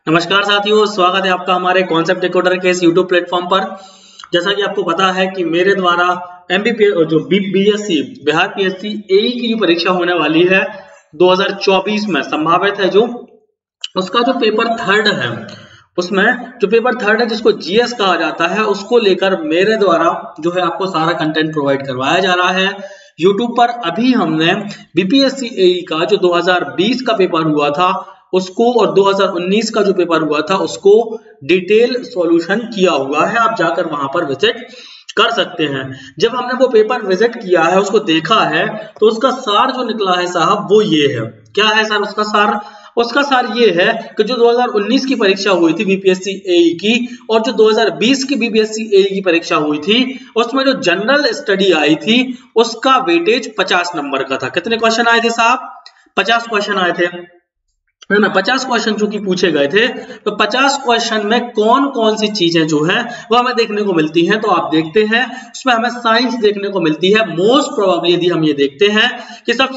नमस्कार साथियों, स्वागत है आपका हमारे कॉन्सेप्ट डिकोडर के इस यूट्यूब प्लेटफॉर्म पर। जैसा कि आपको पता है कि मेरे द्वारा एमबीपीएस जो बीएससी बिहार पीएससी एई की जो परीक्षा होने वाली है 2024 में संभावित है, जो उसका जो पेपर थर्ड है, उसमें जो पेपर थर्ड है जिसको जीएस कहा जाता है, उसको लेकर मेरे द्वारा जो है आपको सारा कंटेंट प्रोवाइड करवाया जा रहा है यूट्यूब पर। अभी हमने बीपीएससी एई का जो 2020 का पेपर हुआ था उसको और 2019 का जो पेपर हुआ था उसको डिटेल सॉल्यूशन किया हुआ है, आप जाकर वहां पर विजिट कर सकते हैं। जब हमने वो पेपर विजिट किया है, उसको देखा है, तो उसका सार जो निकला है साहब वो ये है। क्या है सर उसका सार? उसका सार ये है कि जो 2019 की परीक्षा हुई थी बीपीएससी एई की और जो 2020 की बीपीएससी एई की परीक्षा हुई थी, उसमें जो जनरल स्टडी आई थी उसका वेटेज 50 नंबर का था। कितने क्वेश्चन आए थे साहब? 50 क्वेश्चन आए थे, है ना। 50 क्वेश्चन जो कि पूछे गए थे, तो 50 क्वेश्चन में कौन कौन सी चीजें जो है वो हमें देखने को मिलती हैं। तो आप देखते हैं उसमें हमें साइंस देखने को मिलती है। मोस्ट प्रोबेबली यदि हम ये देखते हैं कि सबसे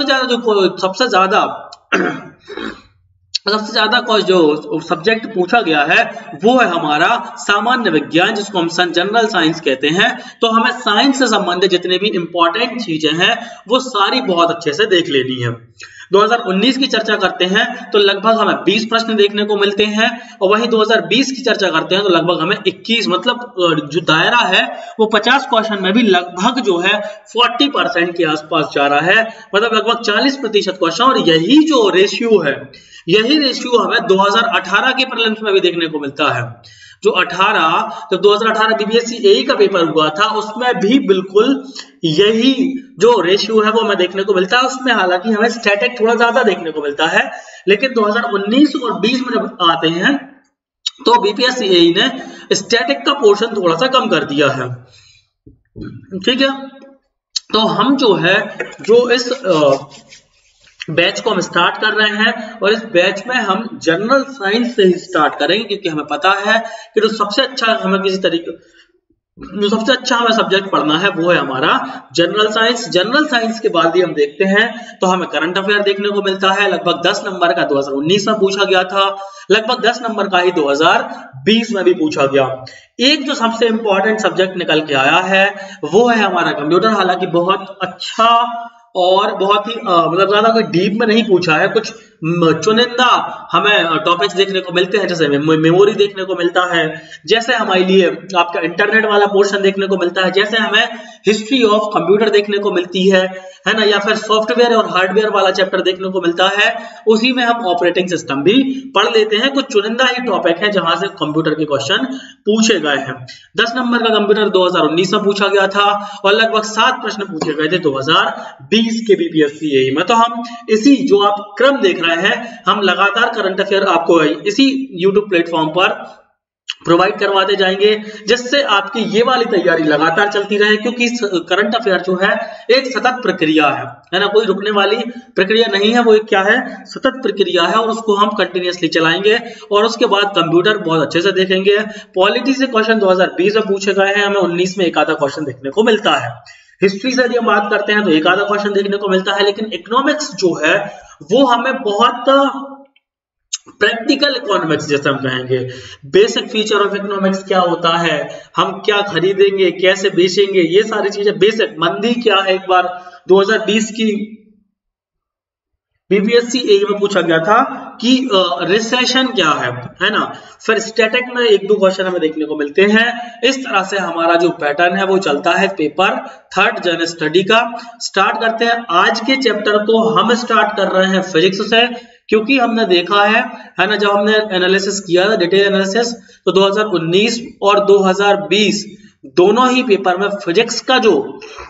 ज्यादा जो सब्जेक्ट पूछा गया है वो है हमारा सामान्य विज्ञान, जिसको हम जनरल साइंस कहते हैं। तो हमें साइंस से संबंधित जितने भी इंपॉर्टेंट चीजें हैं वो सारी बहुत अच्छे से देख लेनी है। 2019 की चर्चा करते हैं तो लगभग हमें 20 प्रश्न देखने को मिलते हैं, और वहीं 2020 की चर्चा करते हैं तो लगभग हमें 21, मतलब जो दायरा है वो 50 क्वेश्चन में भी लगभग जो है 40% के आसपास जा रहा है, मतलब लगभग 40% क्वेश्चन। और यही जो रेशियो है, यही रेशियो हमें 2018 के प्रीलिम्स में भी देखने को मिलता है। जो 2018 बीपीएससी एई का पेपर हुआ था उसमें भी बिल्कुल यही जो रेशियो है वो हमें देखने को मिलता है। उसमें हालांकि हमें स्टैटिक थोड़ा ज्यादा देखने को मिलता है, लेकिन 2019 और 20 में जब आते हैं तो बीपीएससी एई ने स्टैटिक का पोर्शन थोड़ा सा कम कर दिया है। ठीक है, तो हम जो है जो इस बैच को हम स्टार्ट कर रहे हैं, और इस बैच में हम जनरल साइंस से ही स्टार्ट करेंगे, क्योंकि हमें पता है कि जो सबसे अच्छा हमें सब्जेक्ट पढ़ना है वो है हमारा जनरल साइंस। जनरल साइंस के बाद ही हम देखते हैं तो हमें करंट अफेयर देखने को मिलता है। लगभग 10 नंबर का 2019 में पूछा गया था, लगभग 10 नंबर का ही 2020 में भी पूछा गया। एक जो सबसे इंपॉर्टेंट सब्जेक्ट निकल के आया है वो है हमारा कंप्यूटर। हालांकि बहुत अच्छा और बहुत ही मतलब ज्यादा कोई डीप में नहीं पूछा है, कुछ चुनिंदा हमें टॉपिक्स देखने को मिलते हैं, जैसे मेमोरी देखने को मिलता है, जैसे हमारे लिए आपका इंटरनेट वाला पोर्शन देखने को मिलता है, जैसे हमें हिस्ट्री ऑफ कंप्यूटर देखने को मिलती है ना, या फिर सॉफ्टवेयर और हार्डवेयर वाला चैप्टर देखने को मिलता है। उसी में हम ऑपरेटिंग सिस्टम भी पढ़ लेते हैं। कुछ चुनिंदा ही टॉपिक है जहां से कंप्यूटर के क्वेश्चन पूछे गए हैं। 10 नंबर का कंप्यूटर 2019 में पूछा गया था और लगभग 7 प्रश्न पूछे गए थे 2020 के बीपीएससी एई में। तो हम इसी जो आप क्रम देख रहे हैं, हम लगातार करंट अफेयर आपको इसी यूट्यूब प्लेटफॉर्म पर प्रोवाइड करवाते जाएंगे, जिससे आपकी ये वाली तैयारी लगातार चलती रहे। क्योंकि करंट अफेयर जो है एक सतत प्रक्रिया है ना, कोई रुकने वाली प्रक्रिया नहीं है, वो एक क्या है, सतत प्रक्रिया है, और उसको हम कंटिन्यूअसली चलाएंगे। और उसके बाद कंप्यूटर बहुत अच्छे से देखेंगे। पॉलिटी से क्वेश्चन 2020 में पूछे गए हैं, हमें 19 में एक आधा क्वेश्चन देखने को मिलता है। हिस्ट्री से यदि हम बात करते हैं तो एक आधा क्वेश्चन देखने को मिलता है, लेकिन इकोनॉमिक्स जो है वो हमें बहुत प्रैक्टिकल इकोनॉमिक्स, जैसे हम कहेंगे बेसिक फीचर ऑफ इकोनॉमिक्स क्या होता है, हम क्या खरीदेंगे, कैसे बेचेंगे, ये सारी चीजें बेसिक। मंदी क्या है, एक बार 2020 की बीपीएससी एई में पूछा गया था कि रिसेशन क्या है ना। फिर स्टैटिक में एक दो क्वेश्चन हमें देखने को मिलते हैं। इस तरह से हमारा जो पैटर्न है वो चलता है पेपर थर्ड जनरल स्टडी का। स्टार्ट करते हैं आज के चैप्टर को। हम स्टार्ट कर रहे हैं फिजिक्स से, क्योंकि हमने देखा है ना, जब हमने एनालिसिस किया था, डिटेल एनालिसिस, तो 2019 और 2020 दोनों ही पेपर में फिजिक्स का जो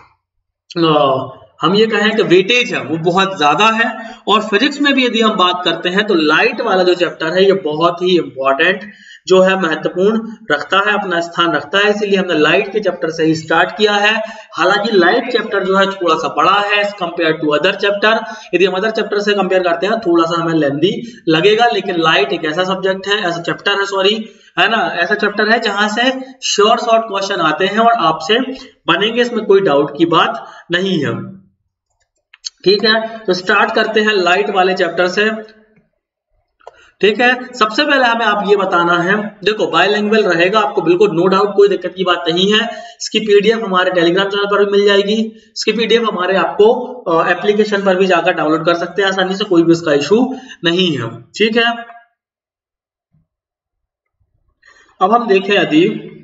हम ये कहें कि वेटेज है वो बहुत ज्यादा है। और फिजिक्स में भी यदि हम बात करते हैं तो लाइट वाला जो चैप्टर है ये बहुत ही इंपॉर्टेंट जो है, महत्वपूर्ण रखता है, अपना स्थान रखता है। इसीलिए हमने लाइट के चैप्टर से ही स्टार्ट किया है। हालांकि लाइट चैप्टर जो है थोड़ा सा बड़ा है कंपेयर टू अदर चैप्टर। यदि हम अदर चैप्टर से कंपेयर करते हैं थोड़ा सा हमें लेंदी लगेगा, लेकिन लाइट एक ऐसा सब्जेक्ट है, ऐसा चैप्टर है, सॉरी, है ना, ऐसा चैप्टर है जहां से श्योर शॉर्ट क्वेश्चन आते हैं और आपसे बनेंगे, इसमें कोई डाउट की बात नहीं है। ठीक है, तो स्टार्ट करते हैं लाइट वाले चैप्टर से। ठीक है। सबसे पहले हमें आप ये बताना है, देखो बायलिंगुअल रहेगा आपको, बिल्कुल नो डाउट, कोई दिक्कत की बात नहीं है। इसकी पीडीएफ हमारे टेलीग्राम चैनल पर भी मिल जाएगी। इसकी पीडीएफ हमारे आपको एप्लीकेशन पर भी जाकर डाउनलोड कर सकते हैं आसानी से, कोई भी इसका इशू नहीं है। ठीक है, अब हम देखें यदि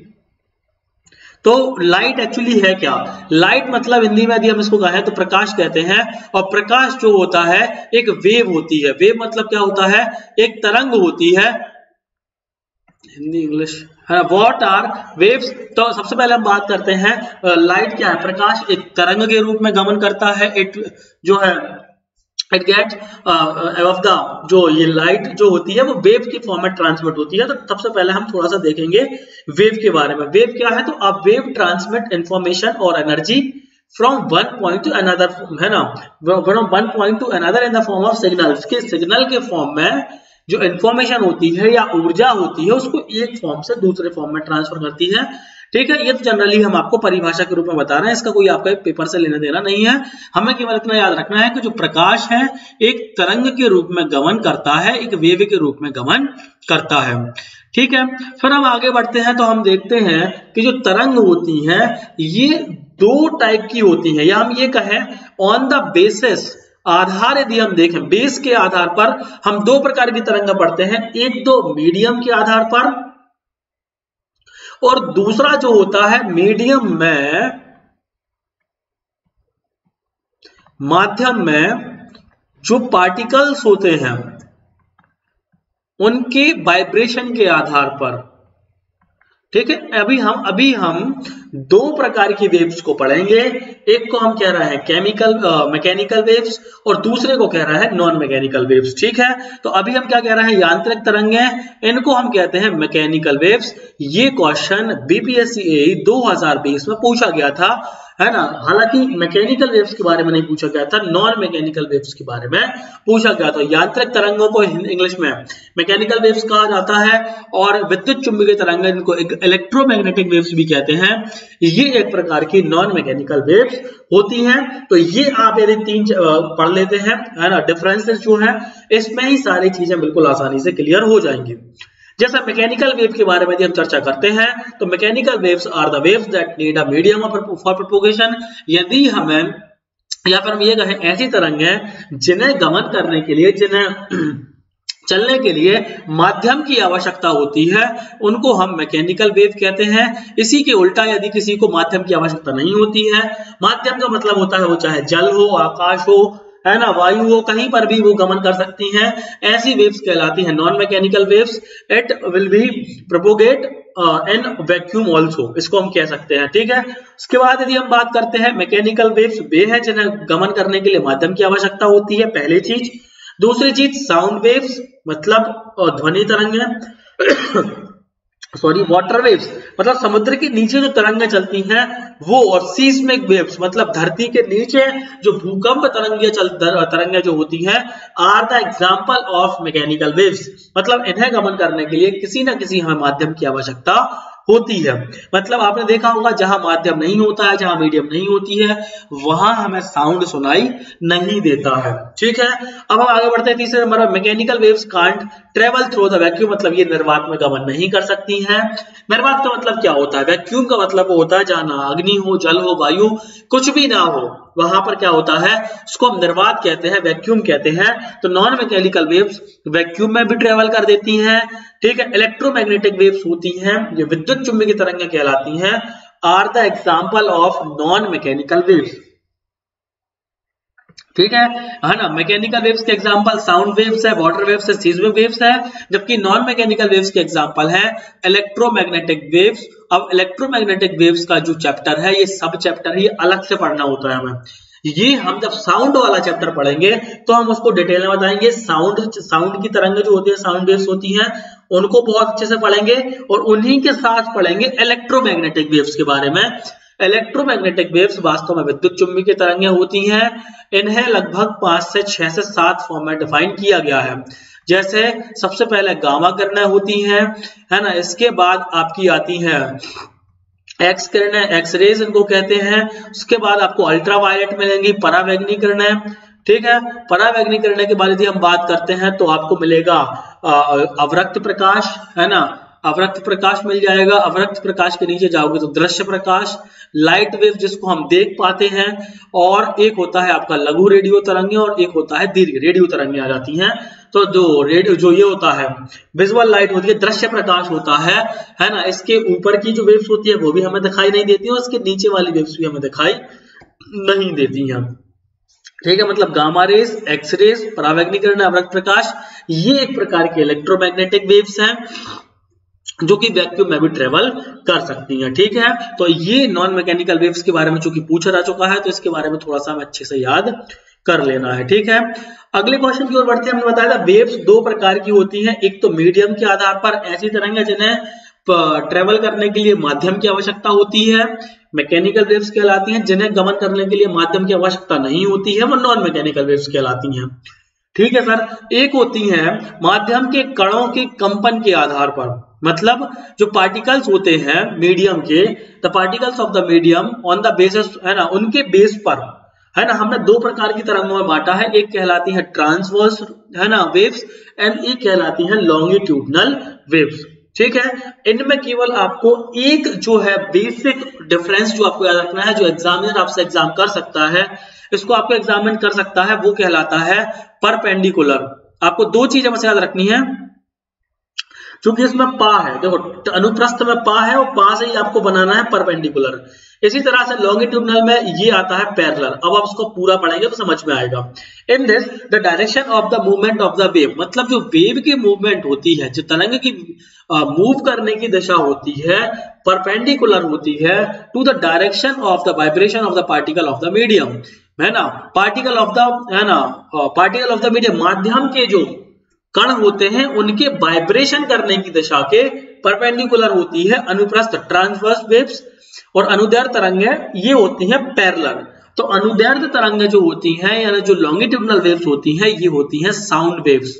तो लाइट एक्चुअली है क्या। लाइट मतलब हिंदी में यदि हम इसको कहें तो प्रकाश कहते हैं, और प्रकाश जो होता है एक वेव होती है। वेव मतलब क्या होता है, एक तरंग होती है। हिंदी इंग्लिश है, व्हाट आर वेव्स। तो सबसे पहले हम बात करते हैं लाइट क्या है। प्रकाश एक तरंग के रूप में गमन करता है, इट जो है इट गेट ऑफ द, जो ये लाइट जो होती है वो वेव के फॉर्म में ट्रांसमिट होती है। तो सबसे पहले हम थोड़ा सा देखेंगे वेव के बारे में। वेव क्या है, तो अ वेव ट्रांसमिट इंफॉर्मेशन और energy from one point to another, है ना, from one point to another in the form of signal. के सिग्नल के फॉर्म में जो इंफॉर्मेशन होती है या ऊर्जा होती है उसको एक फॉर्म से दूसरे फॉर्म में ट्रांसफर करती है। ठीक है, ये तो जनरली हम आपको परिभाषा के रूप में बता रहे हैं, इसका कोई आपका पेपर से लेना देना नहीं है। हमें केवल इतना याद रखना है कि जो प्रकाश है एक तरंग के रूप में गमन करता है, एक वेव के रूप में गमन करता है। ठीक है, फिर हम आगे बढ़ते हैं तो हम देखते हैं कि जो तरंग होती है ये दो टाइप की होती है, या हम ये कहें ऑन द बेसिस, आधार यदि हम देखें, बेस के आधार पर हम दो प्रकार की तरंग पढ़ते हैं। एक तो मीडियम के आधार पर, और दूसरा जो होता है मीडियम में, माध्यम में जो पार्टिकल्स होते हैं उनके वाइब्रेशन के आधार पर। ठीक है, अभी हम दो प्रकार की वेव्स को पढ़ेंगे। एक को हम कह रहे हैं मैकेनिकल वेव्स, और दूसरे को कह रहा है नॉन मैकेनिकल वेव्स। ठीक है, तो अभी हम क्या कह रहे हैं, यांत्रिक तरंगें, इनको हम कहते हैं मैकेनिकल वेव्स। ये क्वेश्चन बीपीएससी 2020 में पूछा गया था, है ना। हालांकि मैकेनिकल वेव्स के बारे में नहीं पूछा गया था, नॉन मैकेनिकल वेव्स के बारे में पूछा गया था। यांत्रिक तरंगों को इंग्लिश में मैकेनिकल वेव्स कहा जाता है, और विद्युत चुंबकीय तरंग इनको इलेक्ट्रोमैग्नेटिक वेव्स भी कहते हैं। ये एक प्रकार की नॉन मैकेनिकल वेव्स होती हैं। तो ये आप यदि तीन पढ़ लेते हैं, है ना, डिफरेंसेस जो है इसमें ही सारी चीजें बिल्कुल आसानी से क्लियर हो जाएंगी। जैसा मैकेनिकल वेव के बारे में हम चर्चा करते हैं, तो mechanical waves are the waves that need a medium for propagation. यदि हमें, या फिर हम ये कहें ऐसी तरंगें जिन्हें गमन करने के लिए, जिन्हें चलने के लिए माध्यम की आवश्यकता होती है, उनको हम मैकेनिकल वेव कहते हैं। इसी के उल्टा यदि किसी को माध्यम की आवश्यकता नहीं होती है, माध्यम का मतलब होता है वो चाहे जल हो, आकाश हो, है ना, वायु हो, कहीं पर भी वो गमन कर सकती हैं, ऐसी वेव्स कहलाती हैं non mechanical waves. It will be propagate in vacuum also, इसको हम कह सकते हैं। ठीक है, उसके बाद यदि हम बात करते हैं मैकेनिकल वेव्स, वे हैं जिन्हें गमन करने के लिए माध्यम की आवश्यकता होती है, पहली चीज। दूसरी चीज साउंड वेव्स, मतलब ध्वनि तरंगें सॉरी वाटर वेव्स, मतलब समुद्र के नीचे जो तरंगें चलती हैं वो, और सीस्मिक वेव्स मतलब धरती के नीचे जो भूकंप तरंगें जो होती हैं, are the example of mechanical waves. मतलब इन्हें गमन करने के लिए किसी न किसी हमें माध्यम की आवश्यकता होती है। मतलब आपने देखा होगा जहां माध्यम नहीं होता है, जहां मीडियम नहीं होती है, वहां हमें साउंड सुनाई नहीं देता है। ठीक है, अब हम आगे बढ़ते हैं तीसरे number, mechanical waves can't travel through the vacuum, मतलब ये निर्वात में गमन नहीं कर सकती हैं। निर्वात का मतलब क्या होता है, वैक्यूम का मतलब होता है जहां ना अग्नि हो, जल हो, वायु कुछ भी ना हो, वहां पर क्या होता है, उसको हम निर्वात कहते हैं, वैक्यूम कहते हैं। तो नॉन मैकेनिकल वेव्स वैक्यूम में भी ट्रेवल कर देती हैं। ठीक है, इलेक्ट्रोमैग्नेटिक वेव्स होती हैं, ये विद्युत चुंबकीय तरंगें कहलाती हैं, are the example of non mechanical waves. ठीक है ना। मैकेनिकल वेव्स के एग्जांपल साउंड वेव्स है, वाटर वेव्स है, सीस्मिक वेव्स है, जबकि नॉन मैकेनिकल वेव्स के एग्जांपल है इलेक्ट्रोमैग्नेटिक वेव्स। अब इलेक्ट्रोमैग्नेटिक वेव्स का जो चैप्टर है, ये सब चैप्टर ही अलग से पढ़ना होता है हमें। ये हम जब साउंड वाला चैप्टर पढ़ेंगे तो हम उसको डिटेल में बताएंगे। साउंड की तरंगें जो होती है, साउंड वेव्स होती हैं, उनको बहुत अच्छे से पढ़ेंगे, और उन्हीं के साथ पढ़ेंगे इलेक्ट्रोमैग्नेटिक वेव्स के बारे में। इलेक्ट्रोमैग्नेटिक वेव्स वास्तव में विद्युत चुंबकीय तरंगें होती हैं। इन्हें लगभग 5 से 6 से 7 फॉर्म में डिफाइन किया गया है। जैसे सबसे पहले गामा किरणें होती हैं, है ना, इसके बाद आपकी आती है एक्स किरणें, एक्स रेज इनको कहते हैं। उसके बाद आपको अल्ट्रावायलेट मिलेंगी, पराबैंगनी किरणें, ठीक है। परावैंगनी किरणें के बारे में हम बात करते हैं तो आपको मिलेगा अवरक्त प्रकाश, है ना, अवरक्त प्रकाश मिल जाएगा। अवरक्त प्रकाश के नीचे जाओगे तो दृश्य प्रकाश, लाइट वेव जिसको हम देख पाते हैं, और एक होता है आपका लघु रेडियो तरंगें और एक होता है दीर्घ रेडियो तरंगें आ जाती हैं। तो जो ये होता है विजुअल लाइट होती है, दृश्य प्रकाश होता है ना, इसके ऊपर की जो वेव्स होती है वो भी हमें दिखाई नहीं देती है और इसके नीचे वाली वेव्स भी हमें दिखाई नहीं देती हैं। ठीक है, मतलब गामा रेस, एक्स रेस, परावैंगनी किरणें, अवरक्त प्रकाश, ये एक प्रकार के इलेक्ट्रोमैग्नेटिक वेव्स हैं जो कि वैक्यूम में भी ट्रेवल कर सकती हैं। ठीक है, तो ये नॉन मैकेनिकल वेव्स के बारे में चूंकि पूछा जा चुका है तो इसके बारे में थोड़ा सा हमें अच्छे से याद कर लेना है। ठीक है, अगले क्वेश्चन की ओर बढ़ते हैं। हमने बताया था वेव्स दो प्रकार की होती हैं, एक तो मीडियम के आधार पर ऐसी तरंगें जिन्हें ट्रेवल करने के लिए माध्यम की आवश्यकता होती है, मैकेनिकल वेव्स कहलाती हैं। जिन्हें गमन करने के लिए माध्यम की आवश्यकता नहीं होती है वो नॉन मैकेनिकल वेव्स कहलाती हैं। ठीक है सर, एक होती है माध्यम के कणों के कंपन के आधार पर, मतलब जो पार्टिकल्स होते हैं मीडियम के, the particles of the medium on the basis, है ना, उनके बेस पर, है ना, हमने दो प्रकार की तरंगों में बांटा है, एक कहलाती है ट्रांसवर्स, है ना, वेव्स, एंड एक कहलाती है लॉन्गिट्यूडनल वेव्स। ठीक है, इनमें केवल आपको एक जो है बेसिक डिफरेंस जो आपको याद रखना है, जो एग्जामिनर आपसे एग्जाम कर सकता है, इसको आपको एग्जामिन कर सकता है, वो कहलाता है परपेंडिकुलर। आपको दो चीजें बस याद रखनी है, क्योंकि इसमें पा है, देखो अनुप्रस्थ में पा है और पा से ही आपको बनाना है परपेंडिकुलर। इसी तरह से लॉन्गिट्यूडनल में ये आता है पैरेलल। अब आप उसको पूरा पढ़ेंगे तो समझ में आएगा। In this the direction of the movement of the wave, मतलब जो वेव की मूवमेंट होती है, जो तरंग की मूव करने की दिशा होती है, परपेंडिकुलर होती है to the direction of the vibration of the particle of the medium, है ना, पार्टिकल ऑफ द, है ना, पार्टिकल ऑफ द मीडियम, माध्यम के जो कण होते हैं उनके वाइब्रेशन करने की दिशा के परपेंडिकुलर होती है अनुप्रस्थ ट्रांसवर्स वेव्स, और अनुदैर्ध्य तरंगें ये होती हैं पैरेलल। तो अनुदैर्ध्य तरंगें जो होती हैं, यानी जो लॉन्गिट्यूडनल वेव्स होती हैं, ये होती हैं साउंड वेव्स।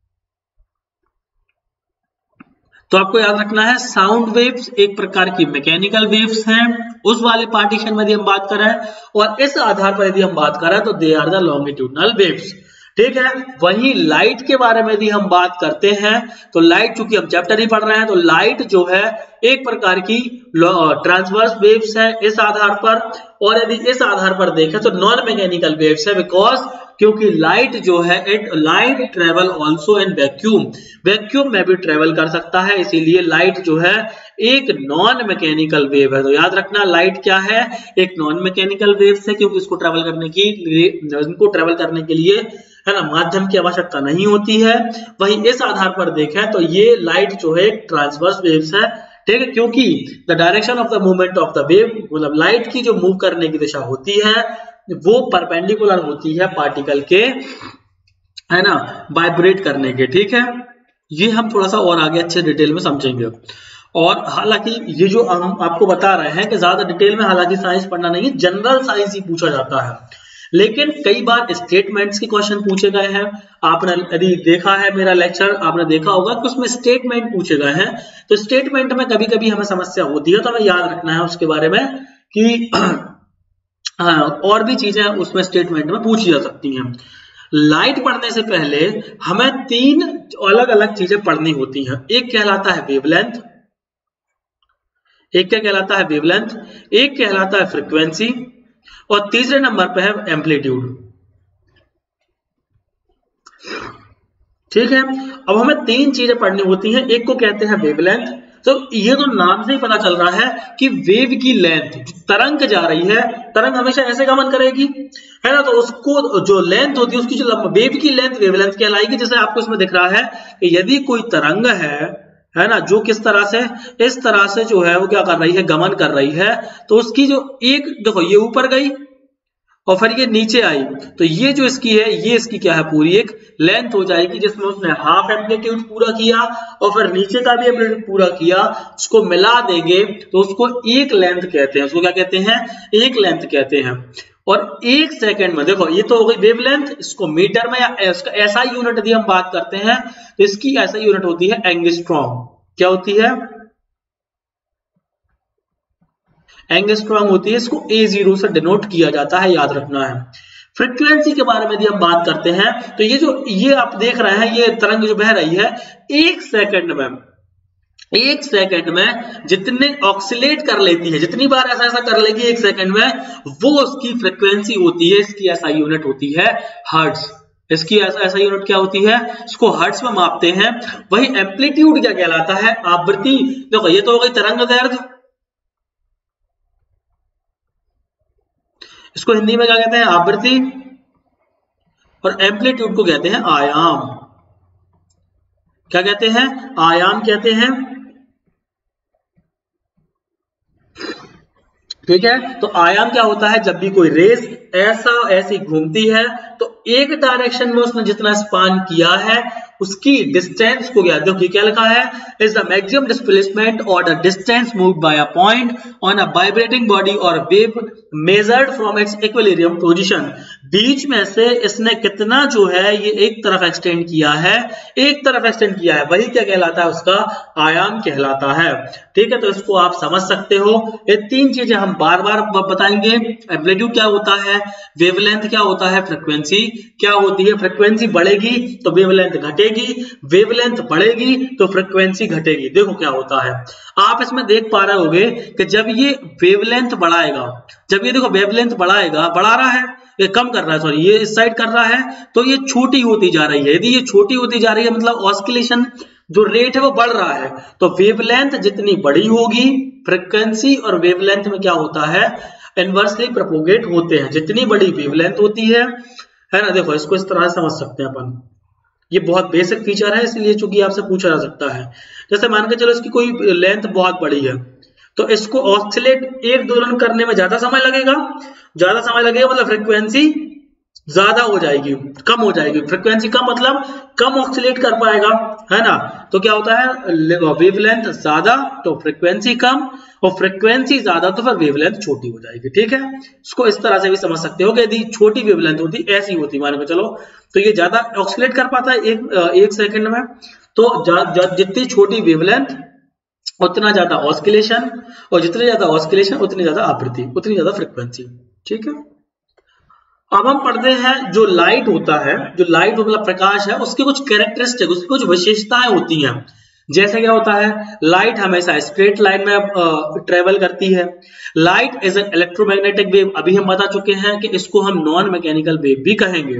तो आपको याद रखना है साउंड वेव्स एक प्रकार की मैकेनिकल वेव्स हैं, उस वाले पार्टीशन में यदि हम बात कर रहे हैं, और इस आधार पर यदि हम बात कर रहे हैं तो they are the longitudinal waves. ठीक है, वही लाइट के बारे में यदि हम बात करते हैं तो लाइट, चूंकि हम चैप्टर ही पढ़ रहे हैं, तो लाइट जो है एक प्रकार की ट्रांसवर्स वेव्स है इस आधार पर, और यदि इस आधार पर देखें तो नॉन मैकेनिकल वेव्स है, बिकॉज क्योंकि लाइट जो है light travel also in vacuum, vacuum में भी ट्रेवल कर सकता है, इसीलिए लाइट जो है एक नॉन मैकेनिकल वेव है। तो याद रखना लाइट क्या है, एक नॉन मैकेनिकल वेव है, क्योंकि इसको ट्रेवल करने के लिए है ना माध्यम की आवश्यकता नहीं होती है। वहीं इस आधार पर देखें तो ये लाइट जो है एक ट्रांसवर्स वेव्स है। ठीक है, क्योंकि the direction of the movement of the wave, मतलब लाइट की जो मूव करने की दिशा होती है वो परपेंडिकुलर होती है पार्टिकल के, है ना, वाइब्रेट करने के। ठीक है, ये हम थोड़ा सा और आगे अच्छे डिटेल में समझेंगे। और हालांकि ये जो हम आपको बता रहे हैं कि ज्यादा डिटेल में हालांकि साइंस पढ़ना नहीं है, जनरल साइंस ही पूछा जाता है, लेकिन कई बार स्टेटमेंट्स के क्वेश्चन पूछे गए हैं। आपने यदि देखा है मेरा लेक्चर, आपने देखा होगा कि उसमें स्टेटमेंट पूछे गए हैं, तो स्टेटमेंट में कभी कभी हमें समस्या होती है, तो हमें याद रखना है उसके बारे में कि और भी चीजें उसमें स्टेटमेंट में पूछी जा सकती हैं। लाइट पढ़ने से पहले हमें तीन अलग अलग चीजें पढ़नी होती हैं। एक कहलाता है वेवलेंथ, एक क्या कहलाता है वेवलेंथ, एक कहलाता है फ्रीक्वेंसी, और तीसरे नंबर पे है एम्पलीट्यूड। ठीक है, अब हमें तीन चीजें पढ़नी होती हैं। एक को कहते हैं वेवलेंथ, तो ये तो नाम से ही पता चल रहा है कि वेव की लेंथ, तरंग जा रही है, तरंग हमेशा ऐसे गमन करेगी, है ना, तो उसको जो लेंथ होती है उसकी जो वेव की लेंथ वेवलेंथ कहलाएगी। जैसे आपको इसमें दिख रहा है कि यदि कोई तरंग है ना, जो किस तरह से, इस तरह से जो है वो क्या कर रही है, गमन कर रही है, तो उसकी जो एक देखो ये ऊपर गई और फिर ये नीचे आई, तो ये जो इसकी है, ये इसकी क्या है, पूरी एक लेंथ हो जाएगी, जिसमें उसने हाफ एम्पलीट्यूड पूरा किया और फिर नीचे का भी एम्पलीट्यूड पूरा किया, उसको मिला देंगे तो उसको एक लेंथ कहते हैं। उसको क्या कहते हैं, एक लेंथ कहते हैं। और एक सेकंड में देखो ये तो हो गई वेवलेंथ, इसको मीटर में या एसआई यूनिट यदि हम बात करते हैं तो इसकी एसआई यूनिट होती है एंगस्ट्रॉम। क्या होती है, एंगस्ट्रॉम होती है, इसको A0 से डिनोट किया जाता है, याद रखना है। फ्रीक्वेंसी के बारे में यदि हम बात करते हैं तो ये आप देख रहे हैं, ये तरंग जो बह रही है एक सेकंड में जितने ऑक्सीलेट कर लेती है, जितनी बार ऐसा कर लेगी एक सेकंड में, वो उसकी फ्रीक्वेंसी होती है। इसकी ऐसा यूनिट होती है हर्ट्ज। इसकी ऐसा यूनिट क्या होती है, इसको हर्ट्ज में मापते हैं। वही एम्पलीट्यूड क्या कहलाता है, आवृत्ति। देखो ये तो हो गई तरंग दैर्घ्य, इसको हिंदी में क्या कहते हैं, आवृत्ति, और एम्पलीट्यूड को कहते हैं आयाम। क्या कहते हैं, आयाम कहते हैं। ठीक है, तो आयाम क्या होता है, जब भी कोई रेस ऐसी घूमती है तो एक डायरेक्शन में उसने जितना स्पान किया है उसकी डिस्टेंस को क्या, देखो क्या लिखा है, is the maximum displacement or the distance moved by a point on a vibrating body or wave measured from its equilibrium position. बीच में से इसने कितना जो है ये एक तरफ एक्सटेंड किया है, वही क्या कहलाता है, उसका आयाम कहलाता है। ठीक है, तो इसको आप समझ सकते हो। ये तीन चीजें हम बार बार बताएंगे। एम्पलीट्यूड क्या होता है, वेवलेंथ क्या होता है, फ्रीक्वेंसी क्या होती है। फ्रीक्वेंसी बढ़ेगी तो वेवलेंथ घटेगी, वेवलेंथ बढ़ेगी तो फ्रीक्वेंसी घटेगी। देखो क्या होता है, आप इसमें देख पा रहे होगे कि जब ये वेवलेंथ बढ़ाएगा, जब ये देखो वेवलेंथ बढ़ाएगा, बढ़ा रहा है, ये कम कर रहा है, सॉरी ये इस साइड कर रहा है, तो ये छोटी होती जा रही है। यदि ये छोटी होती जा रही है मतलब ऑस्किलेशन जो रेट है वो बढ़ रहा है, तो वेवलेंथ जितनी बड़ी होगी, फ्रीक्वेंसी और वेवलेंथ में क्या होता है, इनवर्सली प्रोपोगेट होते हैं। जितनी बड़ी वेवलेंथ होती है ना, देखो इसको इस तरह से समझ सकते हैं अपन। ये बहुत बेसिक फीचर है, इसलिए चूंकि आपसे पूछा जा सकता है। जैसे मान के चलो इसकी कोई लेंथ बहुत बड़ी है, तो इसको ऑस्किलेट एक दोलन करने में ज्यादा समय लगेगा मतलब फ्रीक्वेंसी ज्यादा हो जाएगी, कम हो जाएगी। फ्रीक्वेंसी कम मतलब कम ऑस्किलेट कर पाएगा, है ना। तो क्या होता है, वेवलेंथ ज्यादा तो फ्रीक्वेंसी कम, और फ्रीक्वेंसी ज्यादा तो फिर वेवलेंथ छोटी हो जाएगी। ठीक है, इसको इस तरह से भी समझ सकते हो कि यदि छोटी वेवलेंथ होती, ऐसी होती मान के चलो, तो ये ज्यादा ऑस्किलेट कर पाता है एक सेकंड में। तो जितनी छोटी वेवलेंथ उतना ज्यादा ऑस्किलेशन, और जितनी ज्यादा ऑस्किलेशन उतनी ज्यादा आवृत्ति, उतनी ज्यादा फ्रीक्वेंसी। ठीक है, अब हम पढ़ते हैं जो लाइट होता है, जो लाइट मतलब प्रकाश है, उसके कुछ कैरेक्टरिस्टिक, उसकी कुछ विशेषताएं होती हैं। जैसे क्या होता है, लाइट हमेशा स्ट्रेट लाइन में ट्रेवल करती है। Light is an electromagnetic wave, अभी हम बता चुके हैं कि इसको हम नॉन मैकेनिकल वेव भी कहेंगे।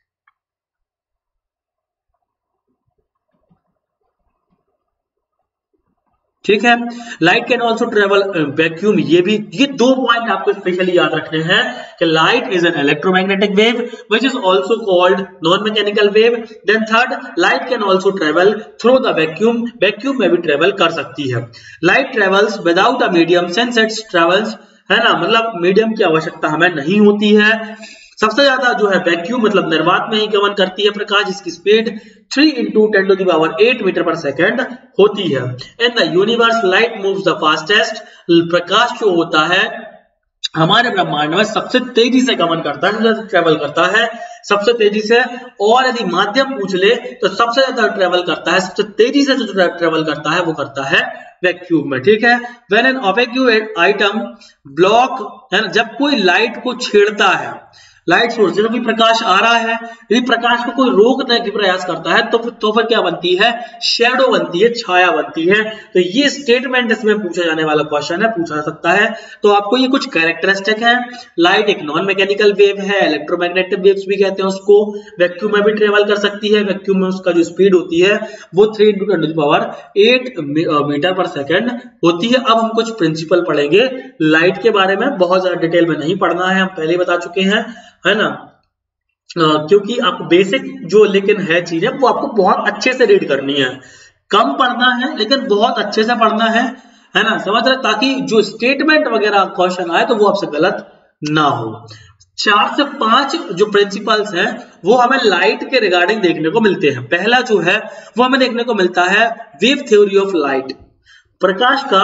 ठीक है, light can also travel vacuum. ये दो पॉइंट आपको स्पेशली याद रखने हैं कि light is an electromagnetic wave which is also called non mechanical wave. Then third, light can also travel through the vacuum, vacuum में भी ट्रेवल कर सकती है। Light travels without a medium since its travels, है ना, मतलब medium की आवश्यकता हमें नहीं होती है। सबसे ज्यादा जो है वैक्यूम मतलब निर्वात में ही गमन करती है प्रकाश, जिसकी स्पीड 3 × 10⁸ मीटर पर सेकेंड होती है। In the universe light moves the fastest, प्रकाश जो होता है हमारे ब्रह्मांड में सबसे तेजी से गमन करता है, ट्रेवल करता है सबसे तेजी से। और यदि माध्यम पूछ ले तो सबसे ज्यादा ट्रेवल करता है, सबसे तेजी से जो ट्रेवल करता है वो करता है वैक्यूम में। ठीक है, when an object item block, है ना, जब कोई लाइट को छेड़ता है, लाइट सोर्स जब भी प्रकाश आ रहा है, यदि प्रकाश को कोई रोकने की प्रयास करता है तो फिर क्या बनती है, शैडो बनती है, छाया बनती है। तो ये स्टेटमेंट इसमें पूछा जाने वाला क्वेश्चन है, पूछा जा सकता है। तो आपको ये कुछ कैरेक्टरिस्टिक है। लाइट एक नॉन मैकेनिकल वेव है, इलेक्ट्रोमैग्नेटिक वेव्स भी कहते हैं उसको। वैक्यूम में भी ट्रेवल कर सकती है, वैक्यूम में उसका जो स्पीड होती है वो 3 × 10⁸ मीटर पर सेकेंड होती है। अब हम कुछ प्रिंसिपल पढ़ेंगे लाइट के बारे में, बहुत ज्यादा डिटेल में नहीं पढ़ना है, हम पहले बता चुके हैं, है ना। क्योंकि आपको बेसिक जो लेकिन है चीजें वो आपको बहुत अच्छे से रीड करनी है, कम पढ़ना है लेकिन बहुत अच्छे से पढ़ना है ना, समझ रहे, ताकि जो स्टेटमेंट वगैरह क्वेश्चन आए तो वो आपसे गलत ना हो। 4 से 5 जो प्रिंसिपल्स हैं वो हमें लाइट के रिगार्डिंग देखने को मिलते हैं। पहला जो है वो हमें देखने को मिलता है वेव थ्योरी ऑफ लाइट, प्रकाश का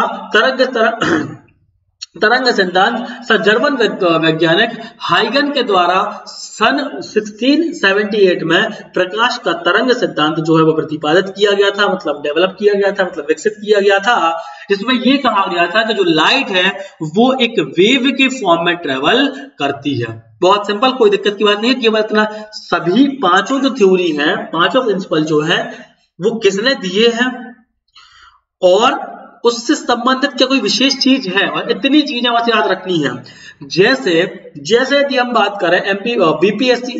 तरंग सिद्धांत। जर्मन वैज्ञानिक हाइगन के द्वारा सन 1678 में प्रकाश का तरंग सिद्धांत जो है वो प्रतिपादित किया गया था, मतलब डेवलप किया गया था, मतलब विकसित किया गया था, जिसमें ये कहा गया था कि जो लाइट है वो एक वेव के फॉर्म में ट्रेवल करती है। बहुत सिंपल, कोई दिक्कत की बात नहीं है। केवल इतना, सभी पांचों जो थ्योरी हैं, पांचों प्रिंसिपल जो है वो किसने दिए हैं और उससे संबंधित क्या कोई विशेष चीज है, और इतनी चीजें बस याद रखनी है। जैसे जैसे यदि हम बात करें एमपी बीपीएससी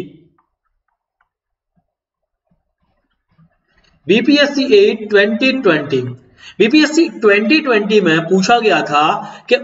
ए 2020, बीपीएससी 2020 में पूछा गया था कि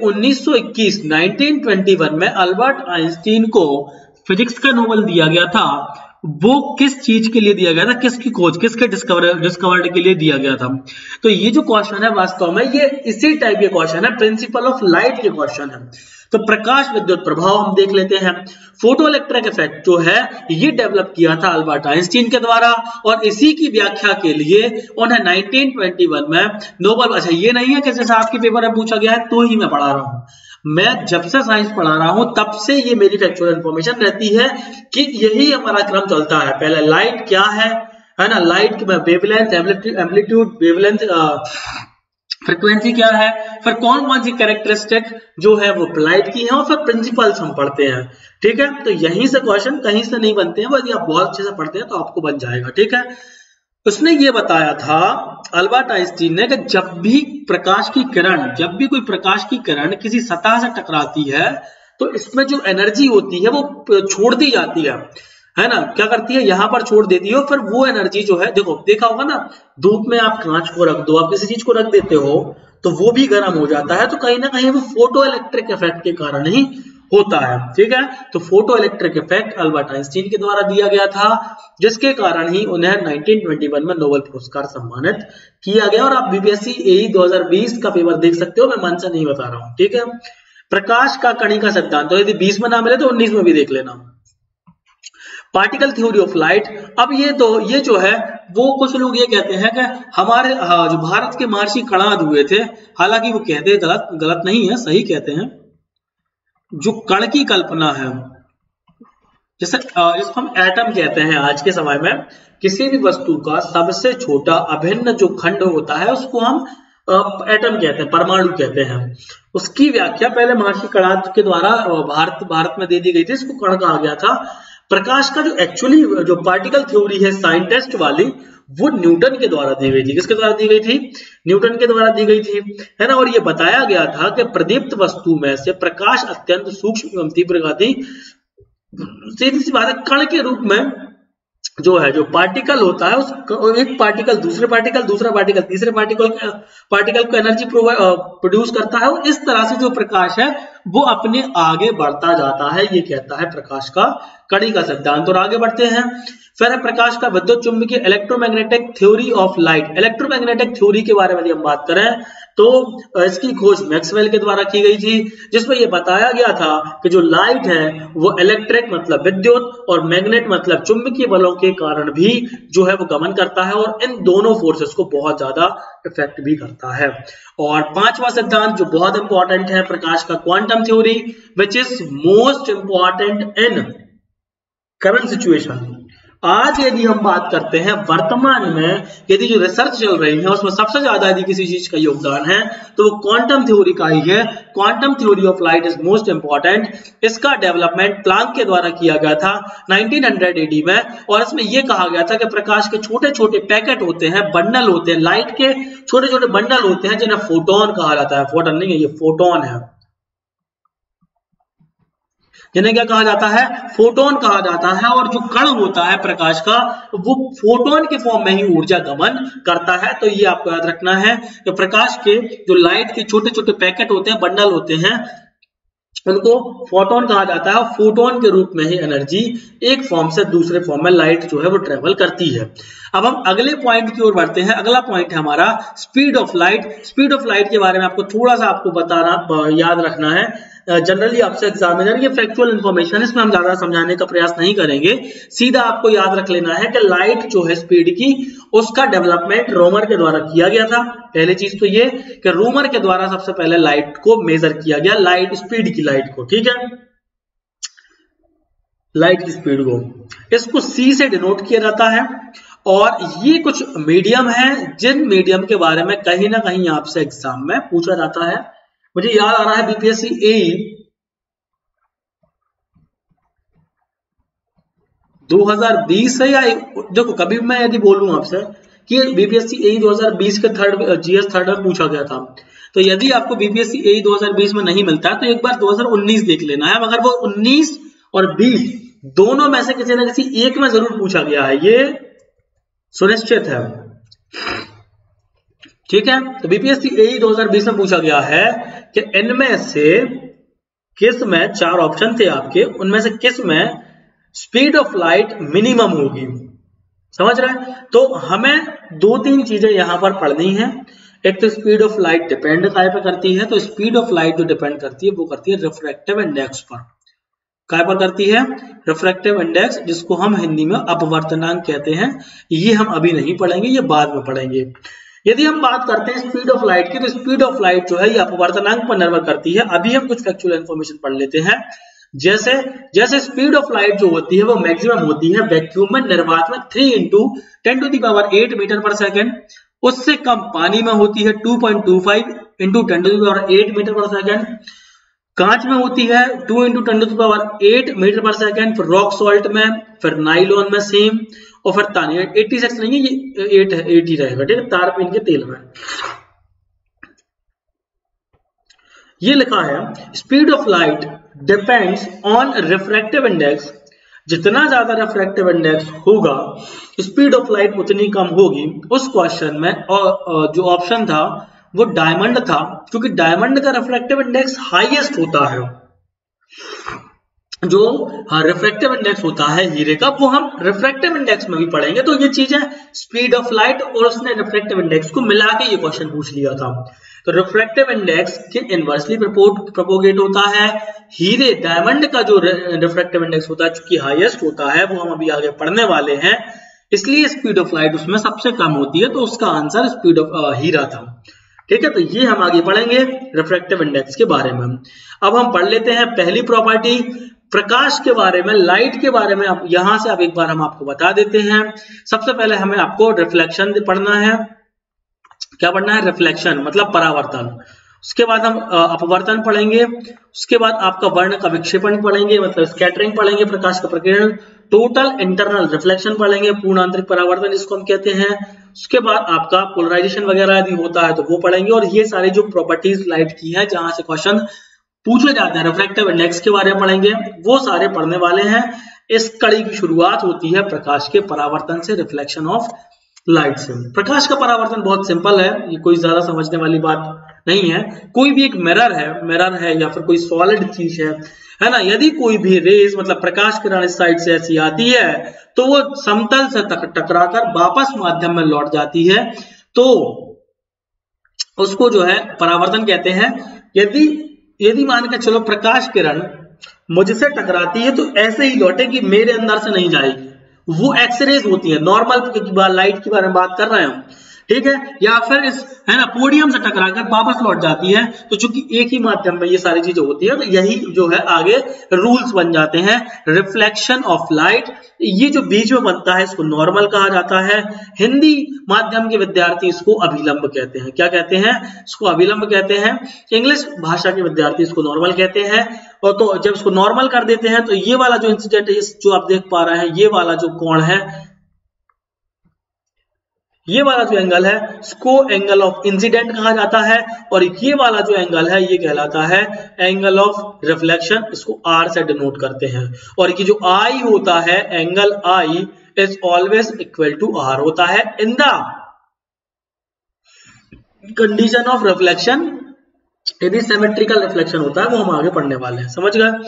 1921 में अल्बर्ट आइंस्टीन को फिजिक्स का नोबेल दिया गया था। वो किस चीज के लिए दिया गया था, किसकी खोज, किसके डिस्कवर्ड के लिए दिया गया था। तो ये जो क्वेश्चन है वास्तव में ये इसी टाइप के क्वेश्चन है, प्रिंसिपल ऑफ लाइट के क्वेश्चन है। तो प्रकाश विद्युत प्रभाव हम देख लेते हैं। फोटो इलेक्ट्रिक इफेक्ट जो है ये डेवलप किया था अल्बर्ट आइंस्टीन के द्वारा, और इसी की व्याख्या के लिए उन्हें 1921 में नोबेल। अच्छा, ये नहीं है कि जैसे आपके पेपर में पूछा गया है तो ही मैं पढ़ा रहा हूं, मैं जब से साइंस पढ़ा रहा हूं तब से ये मेरी फैक्चुअल इंफॉर्मेशन रहती है कि यही हमारा क्रम चलता है। पहले लाइट क्या है ना, लाइट की वेवलेंथ, एम्पलीट्यूड, वेवलेंथ, फ्रीक्वेंसी क्या है, फिर कौन कौन सी कैरेक्टरिस्टिक जो है वो लाइट की है, और फिर प्रिंसिपल्स हम पढ़ते हैं। ठीक है, तो यहीं से क्वेश्चन कहीं से नहीं बनते हैं, यदि आप बहुत अच्छे से पढ़ते हैं तो आपको बन जाएगा। ठीक है, उसने ये बताया था अल्बर्ट आइंस्टीन ने कि जब भी प्रकाश की किरण, जब भी कोई प्रकाश की किरण किसी सतह से टकराती है तो इसमें जो एनर्जी होती है वो छोड़ दी जाती है ना, क्या करती है, यहां पर छोड़ देती है। फिर वो एनर्जी जो है, देखो देखा होगा ना, धूप में आप कांच को रख दो, आप किसी चीज को रख देते हो तो वो भी गर्म हो जाता है, तो कहीं ना कहीं वो फोटो इलेक्ट्रिक इफेक्ट के कारण ही होता है। ठीक है, तो photoelectric effect Albert Einstein के द्वारा दिया गया था, जिसके कारण ही उन्हें 1921 में नोबेल पुरस्कार सम्मानित किया गया। और आप बीपीएससी एई 2020 का पेपर देख सकते हो, मैं मन से नहीं बता रहा हूं। ठीक है, प्रकाश का कणिका सिद्धांत, तो यदि 20 में ना मिले तो 19 में भी देख लेना। पार्टिकल थ्योरी ऑफ लाइट, अब ये जो है वो कुछ लोग ये कहते हैं कि हमारे जो भारत के महर्षि कणाद हुए थे, हालांकि वो कहते हैं गलत नहीं है, सही कहते हैं। जो कण की कल्पना है, जैसे इसको हम एटम कहते हैं आज के समय में, किसी भी वस्तु का सबसे छोटा अभिन्न जो खंड होता है उसको हम एटम कहते हैं, परमाणु कहते हैं। उसकी व्याख्या पहले महर्षि कणाद के द्वारा भारत में दे दी गई थी, इसको कण कहा गया था। प्रकाश का जो एक्चुअली जो पार्टिकल थ्योरी है साइंटिस्ट वाली, वो न्यूटन के द्वारा दी गई थी। किसके द्वारा दी गई थी? न्यूटन के द्वारा दी गई थी, है ना। और ये बताया गया था कि प्रदीप्त वस्तु में से प्रकाश अत्यंत सूक्ष्म एवं तीव्र गति, सीधी सी बात है, कण के रूप में जो है, जो पार्टिकल होता है, उस एक पार्टिकल दूसरे पार्टिकल, दूसरा पार्टिकल तीसरे पार्टिकल को एनर्जी प्रोड्यूस करता है, और इस तरह से जो प्रकाश है वो अपने आगे बढ़ता जाता है। ये कहता है प्रकाश का कणिका सिद्धांत। और आगे बढ़ते हैं, फिर है प्रकाश का विद्युत चुंबकीय electromagnetic theory of light. Electromagnetic theory के बारे में हम बात करें तो इसकी खोज मैक्सवेल के द्वारा की गई थी, जिसमें यह बताया गया था कि जो लाइट है वो इलेक्ट्रिक मतलब विद्युत और मैग्नेट मतलब चुंबकीय बलों के कारण भी जो है वो गमन करता है, और इन दोनों फोर्सेस को बहुत ज्यादा इफेक्ट भी करता है। और पांचवा सिद्धांत जो बहुत इंपॉर्टेंट है, प्रकाश का quantum theory, which is most important in current situation. आज यदि हम बात करते हैं वर्तमान में, यदि जो रिसर्च चल रही है उसमें सबसे ज्यादा यदि किसी चीज का योगदान है तो वो क्वांटम थ्योरी का ही है। Quantum theory of light is most important. इसका डेवलपमेंट प्लांक के द्वारा किया गया था 1900 एडी में, और इसमें यह कहा गया था कि प्रकाश के छोटे छोटे पैकेट होते हैं, बंडल होते हैं, लाइट के छोटे छोटे बंडल होते हैं, जिन्हें फोटोन कहा जाता है। फोटोन नहीं है, ये फोटोन है, जिन्हें क्या कहा जाता है? फोटोन कहा जाता है। और जो कण होता है प्रकाश का, वो फोटोन के फॉर्म में ही ऊर्जा गमन करता है। तो ये आपको याद रखना है कि प्रकाश के जो लाइट के छोटे छोटे पैकेट होते हैं, बंडल होते हैं, उनको फोटोन कहा जाता है। फोटोन के रूप में ही एनर्जी एक फॉर्म से दूसरे फॉर्म में लाइट जो है वो ट्रेवल करती है। अब हम अगले पॉइंट की ओर बढ़ते हैं। अगला पॉइंट है हमारा speed of light. Speed of light के बारे में आपको थोड़ा सा बताना, याद रखना है। जनरली आपसे एग्जामिनर, ये फैक्चुअल इंफॉर्मेशन, इसमें हम ज्यादा समझाने का प्रयास नहीं करेंगे, सीधा आपको याद रख लेना है कि लाइट जो है स्पीड की, उसका डेवलपमेंट रोमर के द्वारा किया गया था। पहली चीज तो ये कि रोमर के द्वारा सबसे पहले लाइट को मेजर किया गया, लाइट स्पीड की, लाइट को, ठीक है, लाइट की स्पीड को, इसको सी से डिनोट किया जाता है। और ये कुछ मीडियम है जिन मीडियम के बारे में कहीं ना कहीं आपसे एग्जाम में पूछा जाता है। मुझे याद आ रहा है बीपीएससी एई 2020 है, या देखो कभी मैं यदि बोलूं आपसे कि बीपीएससी एई 2020 के जीएस थर्ड में पूछा गया था, तो यदि आपको बीपीएससी एई 2020 में नहीं मिलता तो एक बार 2019 देख लेना है, मगर वो 19 और 20 दोनों में से किसी न किसी एक में जरूर पूछा गया है, ये सुनिश्चित है। ठीक है, तो बीपीएससी एई 2020 में पूछा गया है कि इनमें से किस में, 4 ऑप्शन थे आपके, उनमें से किस में स्पीड ऑफ लाइट मिनिमम होगी। समझ रहे हैं? तो हमें 2-3 चीजें यहां पर पढ़नी है। एक तो स्पीड ऑफ लाइट डिपेंड काय पे करती है, तो स्पीड ऑफ लाइट जो डिपेंड करती है वो करती है रिफ्रैक्टिव इंडेक्स पर। काय पर करती है? रिफ्रैक्टिव इंडेक्स, जिसको हम हिंदी में अपवर्तनांक कहते हैं। ये हम अभी नहीं पढ़ेंगे, ये बाद में पढ़ेंगे। यदि हम बात करते हैं स्पीड ऑफ लाइट की, तो स्पीड ऑफ लाइट जो है ये अपवर्तनांक पर निर्भर करती है। अभी हम कुछ फैक्चुअल इंफॉर्मेशन पढ़ लेते हैं। जैसे स्पीड ऑफ लाइट जो होती है वो मैक्सिमम होती है वैक्यूम में, निर्वात में 3 × 10⁸ मीटर पर सेकेंड। उससे कम पानी में होती है 2.25 × 10⁸ मीटर पर सेकेंड। कांच में होती है 2 × 10⁸ मीटर पर सेकेंड। फिर रॉक सॉल्ट में, फिर नाइलॉन में सेम, और फिर तानी 86 नहीं है, ये 8 है, 8 ही रहेगा। ठीक है, तारपीन के तेल में ये लिखा है speed of light depends on refractive index. जितना ज्यादा रिफ्रैक्टिव इंडेक्स होगा स्पीड ऑफ लाइट उतनी कम होगी। उस क्वेश्चन में जो ऑप्शन था वो डायमंड था, क्योंकि डायमंड का रिफ्रैक्टिव इंडेक्स हाईएस्ट होता है। जो रिफ्रैक्टिव इंडेक्स होता है हीरे का, वो हम रिफ्रैक्टिव इंडेक्स में भी पढ़ेंगे। तो ये चीज है स्पीड ऑफ लाइट, और उसने रिफ्रैक्टिव इंडेक्स को मिला के ये क्वेश्चन पूछ लिया था। तो रिफ्रैक्टिव इंडेक्स के इनवर्सली प्रोपोगेट होता है हीरे। डायमंड का जो रिफ्रैक्टिव इंडेक्स होता है चूंकि हाईएस्ट होता है, वो हम अभी आगे पढ़ने वाले हैं, इसलिए स्पीड ऑफ लाइट उसमें सबसे कम होती है। तो उसका आंसर स्पीड ऑफ हीरा था। ठीक है, तो ये हम आगे पढ़ेंगे रिफ्रैक्टिव इंडेक्स के बारे में। अब हम पढ़ लेते हैं पहली प्रॉपर्टी, प्रकाश के बारे में, लाइट के बारे में। अब यहां से अब एक बार हम आपको बता देते हैं। सबसे पहले हमें आपको रिफ्लेक्शन पढ़ना है। क्या पढ़ना है? रिफ्लेक्शन मतलब परावर्तन। उसके बाद हम अपवर्तन पढ़ेंगे। उसके बाद आपका वर्ण का विक्षेपण पढ़ेंगे, मतलब स्कैटरिंग पढ़ेंगे, प्रकाश का प्रकीर्णन। टोटल इंटरनल रिफ्लेक्शन पढ़ेंगे, पूर्ण आंतरिक परावर्तन जिसको हम कहते हैं। उसके बाद आपका पोलराइजेशन वगैरह यदि होता है तो वो पढ़ेंगे। और ये सारी जो प्रॉपर्टीज लाइट की है जहां से क्वेश्चन पूछे जाते हैं, रिफ्रैक्टिव इंडेक्स के बारे में पढ़ेंगे, वो सारे पढ़ने वाले हैं। इस कड़ी की शुरुआत होती है प्रकाश के परावर्तन से, रिफ्लेक्शन ऑफ लाइट से। प्रकाश का परावर्तन बहुत सिंपल है, ये कोई ज्यादा समझने वाली बात नहीं है। कोई भी एक मिरर है या फिर कोई सॉलिड चीज है ना, यदि कोई भी रेज मतलब प्रकाश किरण इस साइड से ऐसी आती है तो वो समतल से टकराकर वापस माध्यम में लौट जाती है, तो उसको जो है परावर्तन कहते हैं। यदि मान के चलो प्रकाश किरण मुझसे टकराती है तो ऐसे ही लौटेगी, मेरे अंदर से नहीं जाएगी। वो एक्सरेज होती है, नॉर्मल लाइट के बारे में बात कर रहे हैं, ठीक है। या फिर इस है ना पोडियम से टकराकर वापस लौट जाती है। तो चूंकि एक ही माध्यम में ये सारी चीजें होती है, तो यही जो है आगे रूल्स बन जाते हैं। रिफ्लेक्शन ऑफ लाइट, ये जो बीच में बनता है इसको नॉर्मल कहा जाता है। हिंदी माध्यम के विद्यार्थी इसको अभिलंब कहते हैं। क्या कहते हैं? इसको अभिलंब कहते हैं। इंग्लिश भाषा के विद्यार्थी इसको नॉर्मल कहते हैं। और तो जब इसको नॉर्मल कर देते हैं तो ये वाला जो इंसिडेंट है, जो आप देख पा रहे हैं, ये वाला जो कोण है, ये वाला जो एंगल है इसको एंगल ऑफ इंसिडेंट कहा जाता है। और ये वाला जो एंगल है ये कहलाता है एंगल ऑफ रिफ्लेक्शन, इसको आर से डिनोट करते हैं। और ये जो आई होता है, angle I is always equal to R होता है in the condition of reflection. यदि सिमेट्रिकल रिफ्लेक्शन होता है वो हम आगे पढ़ने वाले हैं, समझ गए।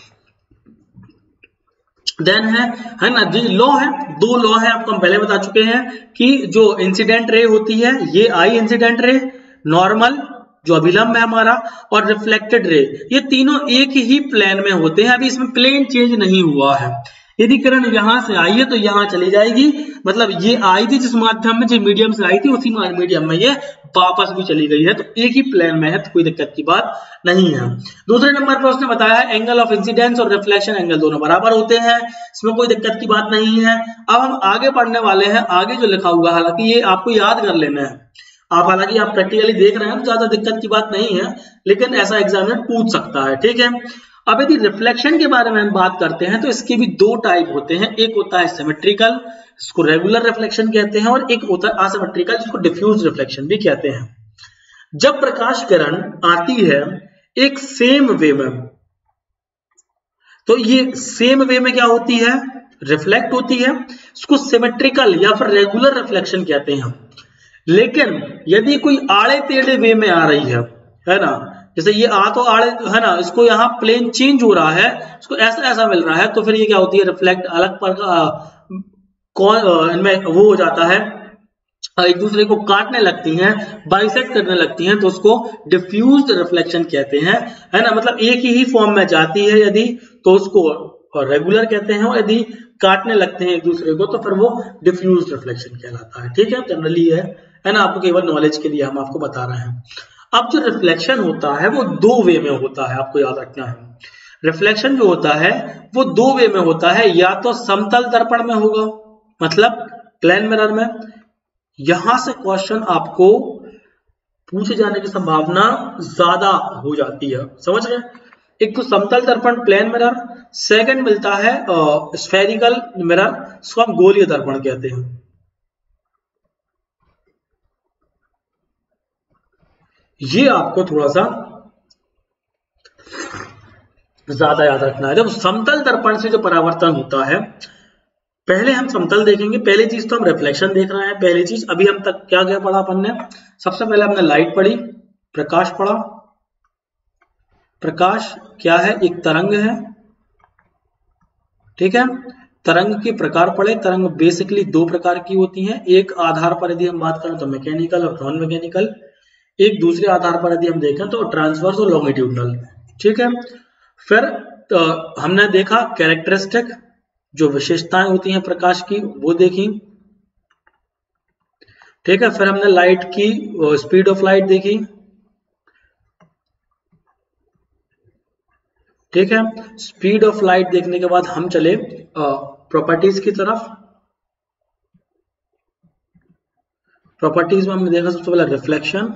देन है ना जी लॉ है, 2 लॉ है आपको हम पहले बता चुके हैं कि जो इंसिडेंट रे होती है ये आई इंसिडेंट रे, नॉर्मल जो अभिलंब है हमारा, और रिफ्लेक्टेड रे, ये तीनों एक ही प्लेन में होते हैं। अभी इसमें प्लेन चेंज नहीं हुआ है। यदि किरण यहां से आई है तो यहां चली जाएगी, मतलब ये आई थी जिस माध्यम में, जिस मीडियम से आई थी उसी मीडियम में ये वापस भी चली गई है, तो एक ही प्लेन में है, तो कोई दिक्कत की बात नहीं है। दूसरे नंबर पर उसने बताया है एंगल ऑफ इंसिडेंस और रिफ्लेक्शन एंगल दोनों बराबर होते हैं, इसमें कोई दिक्कत की बात नहीं है। अब हम आगे पढ़ने वाले हैं, आगे जो लिखा हुआ है, हालांकि ये आपको याद कर लेना है, आप हालांकि आप प्रैक्टिकली देख रहे हैं तो ज्यादा दिक्कत की बात नहीं है, लेकिन ऐसा एग्जामिनर पूछ सकता है, ठीक है। अब यदि रिफ्लेक्शन के बारे में हम बात करते हैं तो इसके भी दो टाइप होते हैं, एक होता है सिमेट्रिकल, इसको रेगुलर रिफ्लेक्शन कहते हैं, और एक होता है असिमेट्रिकल, जिसको डिफ्यूज रिफ्लेक्शन भी कहते हैं। जब प्रकाश किरण आती है एक सेम वे में, तो ये सेम वे में क्या होती है, रिफ्लेक्ट होती है, इसको सिमेट्रिकल या फिर रेगुलर रिफ्लेक्शन कहते हैं। लेकिन यदि कोई आड़े टेढ़े वे में आ रही है ना, जैसे ये आ तो आड़े है ना, इसको यहाँ प्लेन चेंज हो रहा है, इसको ऐसा ऐसा मिल रहा है, तो फिर ये क्या होती है, रिफ्लेक्ट अलग पर इनमें वो हो जाता है, एक दूसरे को काटने लगती हैं, बाइसेक्ट करने लगती हैं, तो उसको डिफ्यूज्ड रिफ्लेक्शन कहते हैं, है ना। मतलब एक ही फॉर्म में जाती है यदि, तो उसको रेगुलर कहते हैं, और यदि काटने लगते हैं एक दूसरे को तो फिर वो डिफ्यूज्ड रिफ्लेक्शन कहलाता है, ठीक है। जनरली है ना, आपको केवल नॉलेज के लिए हम आपको बता रहे हैं। अब जो रिफ्लेक्शन होता है वो दो वे में होता है, आपको याद रखना है। रिफ्लेक्शन जो होता है वो दो वे में होता है, या तो समतल दर्पण में होगा, मतलब प्लेन मिरर में, यहां से क्वेश्चन आपको पूछे जाने की संभावना ज्यादा हो जाती है, समझ रहे हैं। एक तो समतल दर्पण प्लेन मिरर, सेकंड मिलता है स्फेरिकल मिरर, इसको हम गोलीय दर्पण कहते हैं। ये आपको थोड़ा सा ज्यादा याद रखना है। जब समतल दर्पण से जो परावर्तन होता है, पहले हम समतल देखेंगे, पहली चीज तो हम रिफ्लेक्शन देख रहे हैं। पहली चीज अभी हम तक क्या क्या पढ़ा अपन ने, सबसे पहले हमने लाइट पढ़ी, प्रकाश पढ़ा। प्रकाश क्या है, एक तरंग है, ठीक है। तरंग के प्रकार पढ़े, तरंग बेसिकली दो प्रकार की होती हैं, एक आधार पर यदि हम बात करें तो मैकेनिकल और नॉन मैकेनिकल, एक दूसरे आधार पर यदि हम देखें तो ट्रांसवर्स और लॉन्गिट्यूडनल, ठीक है। फिर हमने देखा कैरेक्टरिस्टिक, जो विशेषताएं होती हैं प्रकाश की वो देखी, ठीक है। फिर हमने लाइट की स्पीड ऑफ लाइट देखी, ठीक है। स्पीड ऑफ लाइट देखने के बाद हम चले प्रॉपर्टीज की तरफ। प्रॉपर्टीज में हमने देखा सबसे पहले रिफ्लेक्शन।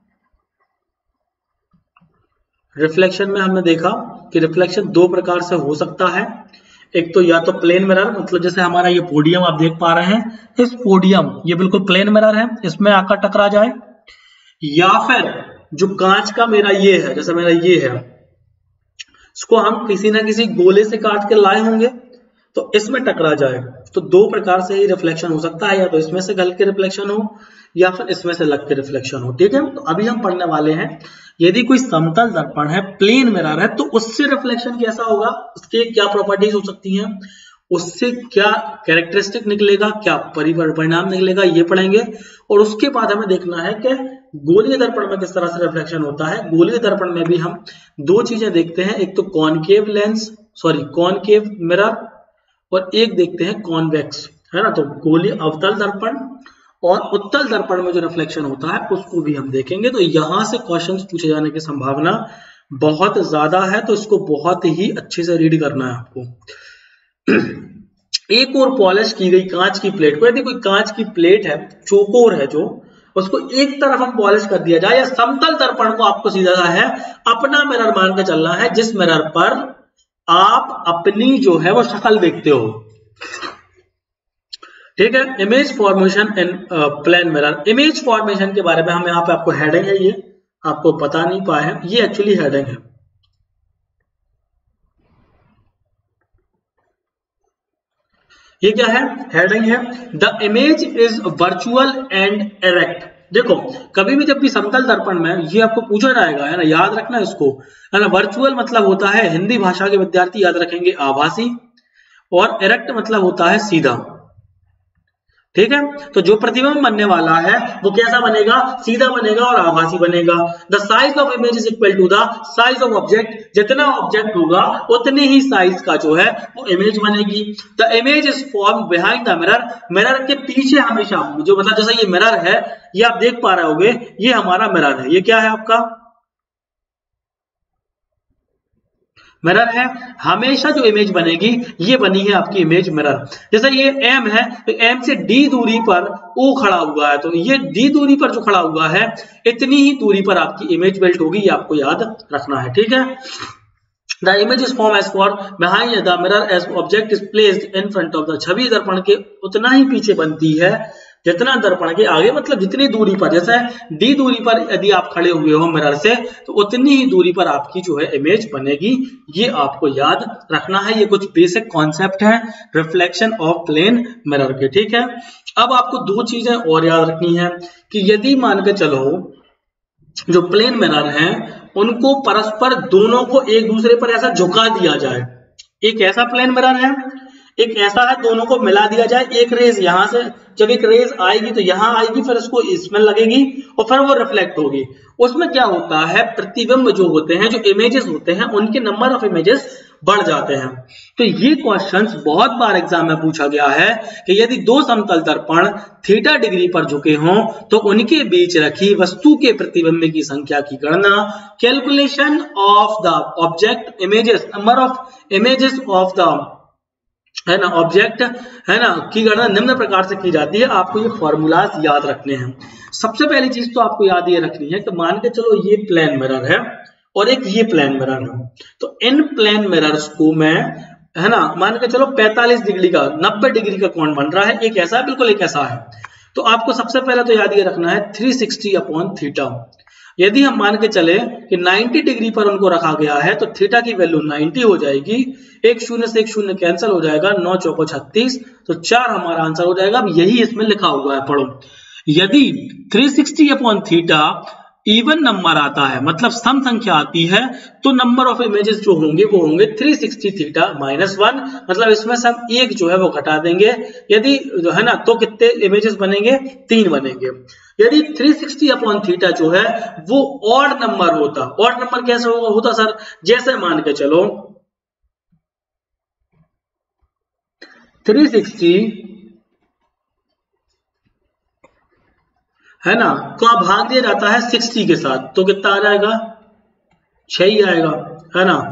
रिफ्लेक्शन में हमने देखा कि रिफ्लेक्शन दो प्रकार से हो सकता है, एक तो या तो प्लेन मिरर, मतलब जैसे हमारा ये पोडियम आप देख पा रहे हैं, इस पोडियम ये बिल्कुल प्लेन मिरर है, इसमें आकर टकरा जाए, या फिर जो कांच का मेरा ये है, जैसे मेरा ये है, इसको हम किसी ना किसी गोले से काट के लाए होंगे तो इसमें टकरा जाए। तो दो प्रकार से ही रिफ्लेक्शन हो सकता है, या तो इसमें से गल के रिफ्लेक्शन हो या फिर इसमें से लग के रिफ्लेक्शन हो, ठीक है। तो अभी हम पढ़ने वाले हैं, यदि कोई समतल दर्पण है, प्लेन मिरर है, तो उससे रिफ्लेक्शन कैसा होगा, उसके क्या प्रॉपर्टीज हो सकती हैं, उससे क्या कैरेक्टरिस्टिक निकलेगा, क्या परिणाम निकलेगा, ये पढ़ेंगे। और उसके बाद हमें देखना है कि गोलीय दर्पण में किस तरह से रिफ्लेक्शन होता है। गोलीय दर्पण में भी हम दो चीजें देखते हैं, एक तो कॉनकेव मिरर, और एक देखते हैं कॉन्वेक्स, है ना। तो गोलीय अवतल दर्पण और उत्तल दर्पण में जो रिफ्लेक्शन होता है उसको भी हम देखेंगे। तो यहां से क्वेश्चंस पूछे जाने की संभावना बहुत ज्यादा है, तो इसको बहुत ही अच्छे से रीड करना है आपको। एक और पॉलिश की गई कांच की प्लेट को, यदि कोई कांच की प्लेट है, चौकोर है जो, उसको एक तरफ हम पॉलिश कर दिया जाए, या समतल दर्पण को आपको सीधा है अपना मिरर मान के चलना है, जिस मिरर पर आप अपनी जो है वो शक्ल देखते हो, ठीक है। Image formation in plane mirror. Image formation के बारे में हम यहाँ पे आपको हेडिंग है, ये आपको बता नहीं पाए हैं, ये एक्चुअली हेडिंग है। ये क्या है, हेडिंग है, the image is virtual and erect. देखो कभी भी जब भी समतल दर्पण में ये आपको पूछा जाएगा, है ना, याद रखना इसको, है ना। वर्चुअल मतलब होता है, हिंदी भाषा के विद्यार्थी याद रखेंगे, आभासी, और इरेक्ट मतलब होता है सीधा, ठीक है। तो जो प्रतिबिंब बनने वाला है वो कैसा बनेगा, सीधा बनेगा और आभासी बनेगा। The size of image is equal to the size of object, जितना ऑब्जेक्ट होगा उतने ही साइज का जो है वो इमेज बनेगी। The image is form behind the mirror, mirror के पीछे हमेशा, जो मतलब जैसा ये मिरर है, ये आप देख पा रहे होगे, ये हमारा मिरर है, ये क्या है आपका, मिरर है, हमेशा जो इमेज बनेगी ये बनी है आपकी इमेज मिरर। जैसे ये M है तो M से D दूरी पर O खड़ा हुआ है, तो ये D दूरी पर जो खड़ा हुआ है इतनी ही दूरी पर आपकी इमेज बिल्ट होगी, ये आपको याद रखना है, ठीक है। The image is formed as for behind the mirror as object is placed in front of the, छवि दर्पण के उतना ही पीछे बनती है जितना दर्पण के आगे, मतलब जितनी दूरी पर, जैसे D दूरी पर यदि आप खड़े हुए हो मिरर से तो उतनी ही दूरी पर आपकी जो है इमेज बनेगी, ये आपको याद रखना है। ये कुछ बेसिक कॉन्सेप्ट है रिफ्लेक्शन ऑफ प्लेन मिरर के, ठीक है। अब आपको दो चीजें और याद रखनी है कि यदि मान के चलो जो प्लेन मिरर हैं उनको परस्पर दोनों को एक दूसरे पर ऐसा झुका दिया जाए, एक ऐसा प्लेन मिरर है, एक ऐसा है, दोनों को मिला दिया जाए, एक रेज यहां से, जब एक रेज आएगी तो यहां आएगी, फिर उसको इसमें लगेगी और फिर वो रिफ्लेक्ट होगी। उसमें क्या होता है, प्रतिबिंब जो होते हैं, जो इमेजेस होते हैं, उनके नंबर ऑफ इमेजेस बढ़ जाते हैं। तो ये क्वेश्चंस बहुत बार एग्जाम में पूछा गया है कि यदि दो समतल दर्पण थीटा डिग्री पर झुके हों तो उनके बीच रखी वस्तु के प्रतिबिंब की संख्या की गणना, calculation of the object images, number of images of the, है ना, ऑब्जेक्ट, है ना, की गणना निम्न प्रकार से की जाती है। आपको ये फॉर्मूलाज याद रखने हैं। सबसे पहली चीज तो आपको याद ये रखनी है कि मान के चलो ये प्लेन मिरर है और एक ये प्लेन मिरर है, तो इन प्लेन मिरर्स को मैं, है ना, मान के चलो 45 डिग्री का, 90 डिग्री का कोण बन रहा है, एक ऐसा है, बिल्कुल एक ऐसा है। तो आपको सबसे पहले तो याद ये रखना है 360 अपॉन थीटा। यदि हम मान के चले कि 90 डिग्री पर उनको रखा गया है तो थीटा की वैल्यू 90 हो जाएगी, एक शून्य से एक शून्य कैंसिल हो जाएगा, 9 चौको 36, तो 4 हमारा आंसर हो जाएगा। अब यही इसमें लिखा हुआ है, पढ़ो। यदि 360 अपॉन थीटा इवन नंबर आता है, मतलब सम संख्या आती है, तो नंबर ऑफ इमेजेस जो होंगे वो होंगे 360 थीटा माइनस 1, मतलब इसमें से हम एक जो है वो घटा देंगे। यदि, है ना, तो कितने इमेजेस बनेंगे, 3 बनेंगे। यदि 360 अपॉन थीटा जो है वो ऑड नंबर होता, ऑड नंबर कैसे होता सर, जैसे मान के चलो 360, है ना, को आप भाग दिया जाता है 60 के साथ, तो कितना आ जाएगा, 6 ही आएगा, है ना।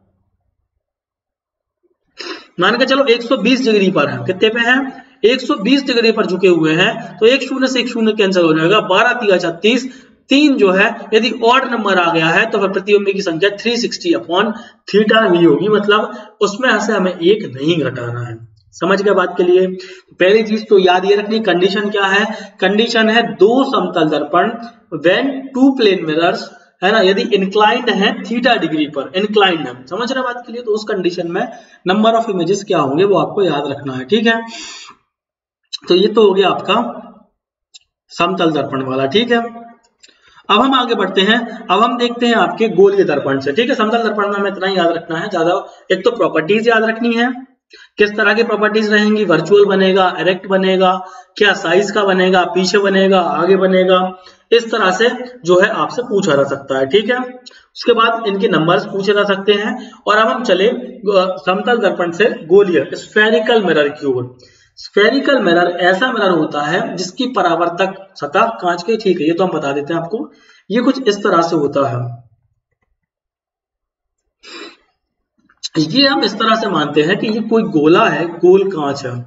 मान के चलो 120 डिग्री पर है, कितने पे है, 120 डिग्री पर झुके हुए हैं, तो एक शून्य से एक शून्य कैंसिल हो जाएगा, 12 3 36, 3 जो है यदि ऑड नंबर आ गया है तो फिर प्रतिबिंब की संख्या 360 अपॉन थीटा ही होगी, मतलब उसमें से हमें एक नहीं घटाना है। समझ गए बात के लिए। पहली चीज तो याद ये रखनी, कंडीशन क्या है, कंडीशन है दो समतल दर्पण व्हेन टू प्लेन मिरर्स, है ना, यदि इंक्लाइंड है थीटा डिग्री पर, इंक्लाइंड है, समझ रहे बात के लिए, तो उस कंडीशन में नंबर ऑफ इमेजेस क्या होंगे वो आपको याद रखना है, ठीक है। तो ये तो हो गया आपका समतल दर्पण वाला, ठीक है। अब हम आगे बढ़ते हैं, अब हम देखते हैं आपके गोलीय दर्पण से, ठीक है। समतल दर्पण में हमें इतना ही याद रखना है, ज्यादा, एक तो प्रॉपर्टीज याद रखनी है, किस तरह की प्रॉपर्टीज रहेंगी, वर्चुअल बनेगा, इरेक्ट बनेगा, क्या साइज का बनेगा, पीछे बनेगा, आगे बनेगा, इस तरह से जो है आपसे पूछा जा सकता है, ठीक है। उसके बाद इनके नंबर्स पूछे जा सकते हैं। और अब हम चले समतल दर्पण से गोलीय स्फेरिकल मिरर की ओर। स्फेरिकल मिरर ऐसा मिरर होता है जिसकी परावर्तक सतह कांच की, ठीक है, ये तो हम बता देते हैं आपको, ये कुछ इस तरह से होता है। ये हम इस तरह से मानते हैं कि ये कोई गोला है, गोल कांच है,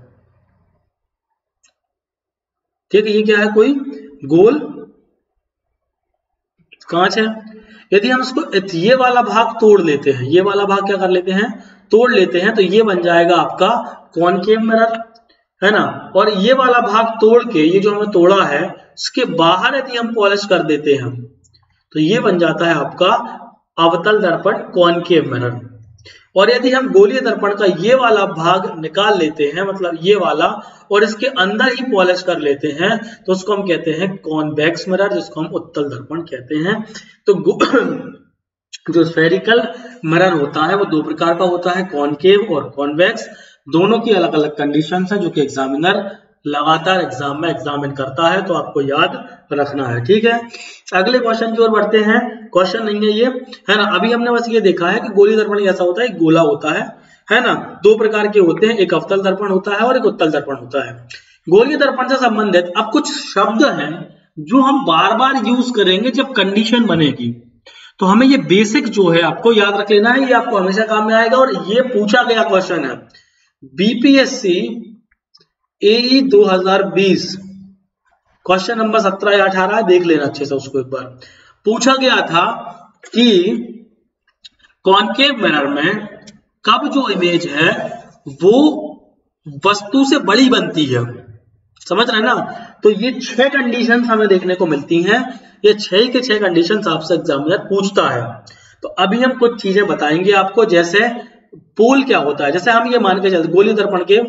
ठीक है, ये क्या है, कोई गोल कांच है। यदि हम इसको, ये वाला भाग तोड़ लेते हैं, ये वाला भाग क्या कर लेते हैं, तोड़ लेते हैं, तो ये बन जाएगा आपका कॉनकेव मिरर, है ना। और ये वाला भाग तोड़ के, ये जो हमने तोड़ा है इसके बाहर यदि हम पॉलिश कर देते हैं तो ये बन जाता है आपका अवतल दर्पण, कॉनकेव मिरर। और यदि हम गोलीय दर्पण का ये वाला भाग निकाल लेते हैं, मतलब ये वाला, और इसके अंदर ही पॉलिश कर लेते हैं, तो उसको हम कहते हैं कॉन्वेक्स मिरर, जिसको हम उत्तल दर्पण कहते हैं। तो जो स्फेरिकल मिरर होता है वो दो प्रकार का होता है, कॉनकेव और कॉन्वेक्स। दोनों की अलग अलग कंडीशन है जो कि एग्जामिनर लगातार एग्जाम में एग्जामिन करता है, तो आपको याद रखना है, ठीक है। अगले क्वेश्चन की ओर बढ़ते हैं। क्वेश्चन नहीं है ये, है ना, अभी हमने बस ये देखा है कि गोलीय दर्पण ऐसा होता है, एक गोला होता है ना, दो प्रकार के होते हैं, एक अवतल दर्पण होता है और एक उत्तल दर्पण होता है। गोलीय दर्पण से संबंधित अब कुछ शब्द हैं जो हम बार बार यूज करेंगे जब कंडीशन बनेगी। तो हमें ये बेसिक जो है आपको याद रख लेना है, ये आपको हमेशा काम में आएगा और ये पूछा गया क्वेश्चन है बीपीएससी एई 2020 क्वेश्चन नंबर 17 या 18 देख लेना अच्छे से उसको। एक बार पूछा गया था कि कॉनकेव मिरर में कब जो इमेज है वो वस्तु से बड़ी बनती है, समझ रहे हैं ना। तो ये 6 कंडीशंस हमें देखने को मिलती हैं, ये 6 के 6 कंडीशंस आपसे एग्जामिनर पूछता है। तो अभी हम कुछ चीजें बताएंगे आपको, जैसे पोल क्या होता है। जैसे हम ये मान के चलते गोलीय दर्पण के,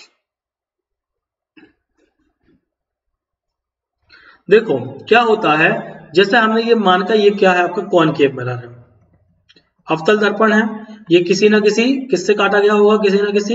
देखो क्या होता है, जैसे हमने ये मान का, ये क्या है आपका कॉनकेव मिरर है, अवतल दर्पण है, ये किसी ना किसी किससे काटा गया होगा, किसी ना किसी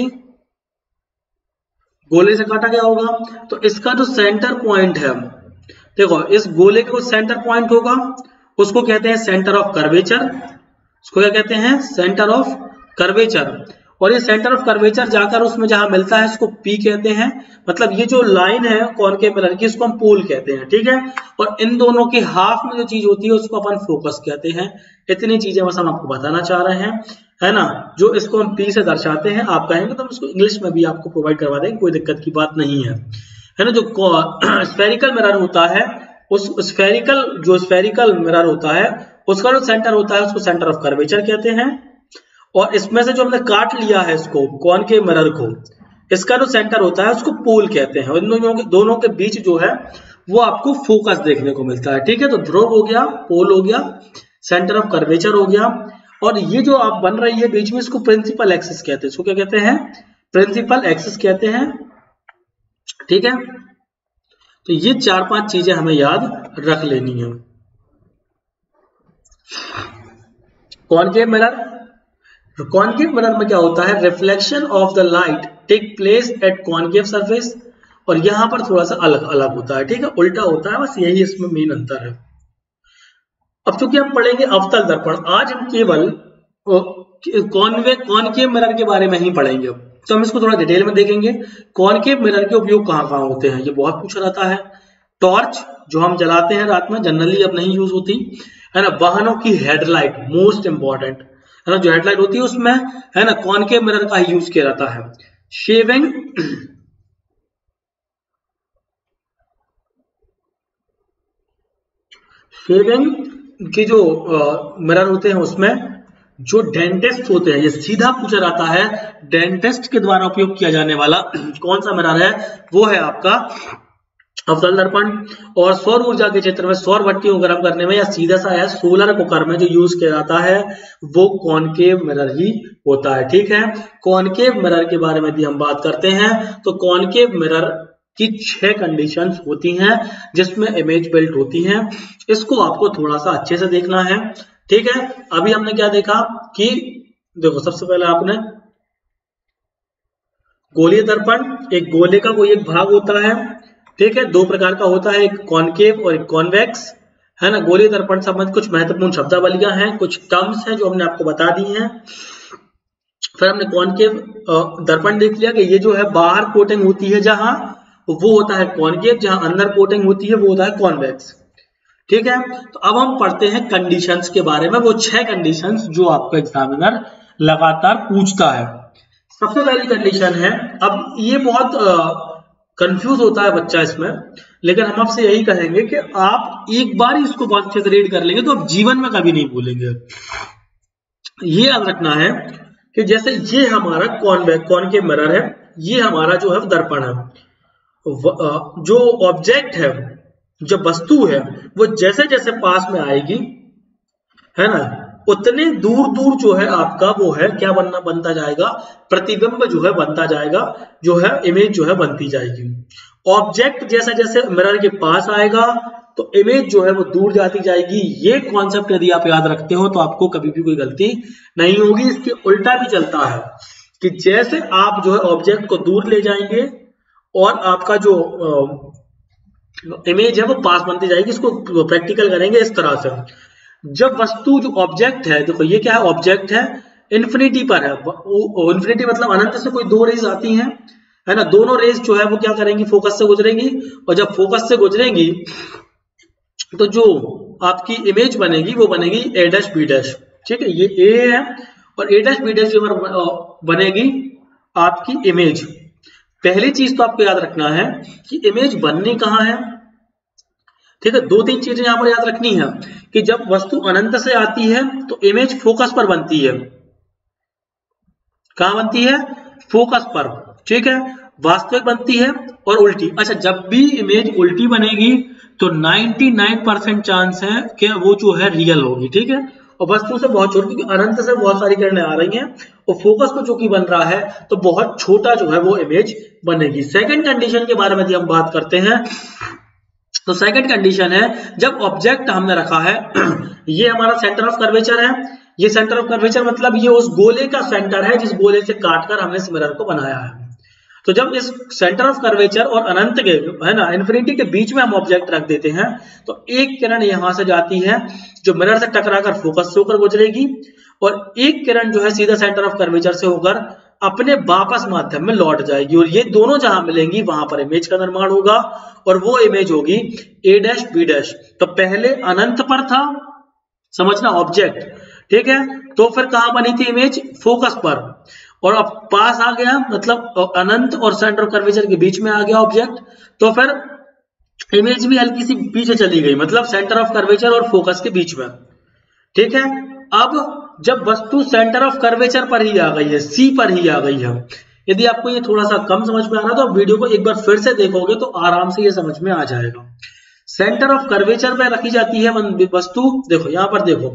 गोले से काटा गया होगा। तो इसका जो सेंटर पॉइंट है, देखो इस गोले का सेंटर पॉइंट होगा, उसको कहते हैं सेंटर ऑफ कर्वेचर। उसको क्या कहते हैं, सेंटर ऑफ कर्वेचर। और ये सेंटर ऑफ कर्वेचर जाकर उसमें जहां मिलता है इसको पी कहते हैं। मतलब ये जो लाइन है कॉनकेव मिरर की, इसको हम पोल कहते हैं, ठीक है। और इन दोनों के हाफ में जो चीज होती है उसको अपन फोकस कहते हैं। इतनी चीजें बस हम आपको बताना चाह रहे हैं, है ना। जो इसको हम पी से दर्शाते हैं, आप कहेंगे तो हम इसको इंग्लिश में भी आपको प्रोवाइड करवा देंगे, कोई दिक्कत की बात नहीं है ना। जो स्फेरिकल मिरर होता है, उस स्फेरिकल मिरर होता है उसका जो सेंटर होता है उसको सेंटर ऑफ कर्वेचर कहते हैं। और इसमें से जो हमने काट लिया है इसको कॉनकेव मिरर को, इसका जो सेंटर होता है उसको पोल कहते हैं। इन दोनों के बीच जो है वो आपको फोकस देखने को मिलता है, ठीक है। तो ध्रुव हो गया, पोल हो गया, सेंटर ऑफ कर्वेचर हो गया। और ये जो आप बन रही है बीच में, इसको प्रिंसिपल एक्सिस कहते हैं। इसको क्या कहते हैं, प्रिंसिपल एक्सिस कहते हैं, ठीक है। तो ये 4-5 चीजें हमें याद रख लेनी है। कॉनकेव मिरर, कॉनकेव मिरर में क्या होता है, reflection of the light take place at concave surface. और यहां पर थोड़ा सा अलग अलग होता है, ठीक है, उल्टा होता है, बस यही इसमें मेन अंतर है। अब चूंकि हम पढ़ेंगे अवतल दर्पण, आज हम केवल कॉनकेव मिरर के बारे में ही पढ़ेंगे, तो हम इसको थोड़ा डिटेल में देखेंगे। कॉनकेव मिरर के उपयोग कहाँ कहाँ होते हैं, ये बहुत पूछा जाता है। टॉर्च जो हम जलाते हैं रात में, जनरली अब नहीं यूज होती, है ना। वाहनों की हेडलाइट, मोस्ट इंपॉर्टेंट, है ना, जो हेडलाइट होती है उसमें, है ना, कॉनकेव मिरर का ही यूज किया जाता है। शेविंग, शेविंग के जो मिरर होते हैं उसमें जो डेंटिस्ट होते हैं, ये सीधा पूछा जाता है, डेंटिस्ट के द्वारा उपयोग किया जाने वाला कौन सा मिरर है, वो है आपका अवतल दर्पण। और सौर ऊर्जा के क्षेत्र में सौर भट्टी को गर्म करने में, या सीधा सा है सोलर कुकर में जो यूज किया जाता है, वो कॉनकेव मिरर ही होता है, ठीक है। कॉनकेव मिरर के बारे में भी हम बात करते हैं, तो कॉनकेव मिरर की 6 कंडीशंस होती हैं जिसमें इमेज बिल्ट होती हैं। इसको आपको थोड़ा सा अच्छे से देखना है, ठीक है। अभी हमने क्या देखा कि देखो सबसे पहले आपने गोलीय दर्पण, एक गोले का कोई एक भाग होता है, ठीक है, 2 प्रकार का होता है, एक कॉनकेव और एक कॉन्वेक्स, है ना। गोलीय दर्पण संबंध कुछ महत्वपूर्ण शब्दावलियां हैं, कुछ टर्म्स हैं जो हमने आपको बता दी हैं। फिर हमने कॉनकेव दर्पण देख लिया कि ये जो है बाहर कोटिंग होती है जहां, वो होता है कॉनकेव, जहां अंदर कोटिंग होती है वो होता है कॉन्वेक्स, ठीक है। तो अब हम पढ़ते हैं कंडीशंस के बारे में, वो 6 कंडीशंस जो आपको एग्जामिनर लगातार पूछता है। सबसे पहली कंडीशन है, अब ये बहुत कंफ्यूज होता है बच्चा इसमें, लेकिन हम आपसे यही कहेंगे कि आप एक बार इसको बहुत अच्छे से रीड कर लेंगे तो आप जीवन में कभी नहीं भूलेंगे। ये याद रखना है कि जैसे ये हमारा कॉनकेव मिरर है, ये हमारा जो है दर्पण है, जो ऑब्जेक्ट है, जो वस्तु है, वो जैसे जैसे पास में आएगी, है ना, उतने दूर दूर जो है आपका वो है क्या बनता जाएगा, प्रतिबिंब जो है बनता जाएगा, जो है इमेज जो है बनती जाएगी। ऑब्जेक्ट जैसे जैसे मिरर के पास आएगा तो इमेज जो है वो दूर जाती जाएगी। ये कॉन्सेप्ट यदि आप याद रखते हो तो आपको कभी भी कोई गलती नहीं होगी। इसके उल्टा भी चलता है कि जैसे आप जो है ऑब्जेक्ट को दूर ले जाएंगे और आपका जो इमेज है वो पास बनती जाएगी। इसको प्रैक्टिकल करेंगे इस तरह से, जब वस्तु जो ऑब्जेक्ट है, देखो ये क्या है, ऑब्जेक्ट है, इन्फिनिटी पर है, इन्फिनिटी मतलब अनंत से कोई 2 रेज आती हैं, है ना, दोनों रेज जो है वो क्या करेंगी, फोकस से गुजरेंगी, और जब फोकस से गुजरेंगी तो जो आपकी इमेज बनेगी वो बनेगी a डैश b डैश, ठीक है, ये a है और a डैश b डैश जो बनेगी आपकी इमेज। पहली चीज तो आपको याद रखना है कि इमेज बननी कहाँ है, ठीक है। दो तीन चीजें यहां पर याद रखनी है कि जब वस्तु अनंत से आती है तो इमेज फोकस पर बनती है। कहां बनती है? फोकस पर, ठीक है। वास्तविक बनती है और उल्टी। अच्छा, जब भी इमेज उल्टी बनेगी तो 99% चांस है कि वो जो है रियल होगी, ठीक है। और वस्तु से बहुत छोटी, क्योंकि अनंत से बहुत सारी किरणें आ रही हैं और फोकस पर जो कि बन रहा है तो बहुत छोटा जो है वो इमेज बनेगी। सेकंड कंडीशन के बारे में यदि हम बात करते हैं तो सेकंड कंडीशन है जब ऑब्जेक्ट हमने रखा है ये हमारा सेंटर ऑफ कर्वेचर है। ये सेंटर ऑफ कर्वेचर मतलब ये उस गोले का सेंटर है जिस गोले से काटकर हमने इस मिरर को बनाया है। तो जब इस सेंटर ऑफ कर्वेचर और अनंत के, है ना, इन्फिनिटी के बीच में हम ऑब्जेक्ट रख देते हैं तो एक किरण यहां से जाती है जो मिरर से टकराकर फोकस से होकर गुजरेगी और एक किरण जो है सीधा सेंटर ऑफ कर्वेचर से होकर अपने वापस माध्यम में लौट जाएगी और ये दोनों जहां मिलेंगी वहां पर इमेज का निर्माण होगा और वो इमेज होगी a डैश b डैश। तो पहले अनंत पर था, समझना, ऑब्जेक्ट, ठीक है, तो फिर कहां बनी थी इमेज? फोकस पर, और अब पास आ गया मतलब अनंत और सेंटर ऑफ कर्वेचर के बीच में आ गया ऑब्जेक्ट, तो फिर इमेज भी हल्की सी पीछे चली गई, मतलब सेंटर ऑफ कर्वेचर और फोकस के बीच में, ठीक है। अब जब वस्तु सेंटर ऑफ कर्वेचर पर ही आ गई है, सी पर ही आ गई है, यदि आपको ये थोड़ा सा कम समझ में आ रहा है तो आप वीडियो को एक बार फिर से देखोगे तो आराम से ये समझ में आ जाएगा। सेंटर ऑफ कर्वेचर पे रखी जाती है वस्तु। देखो यहां पर देखो,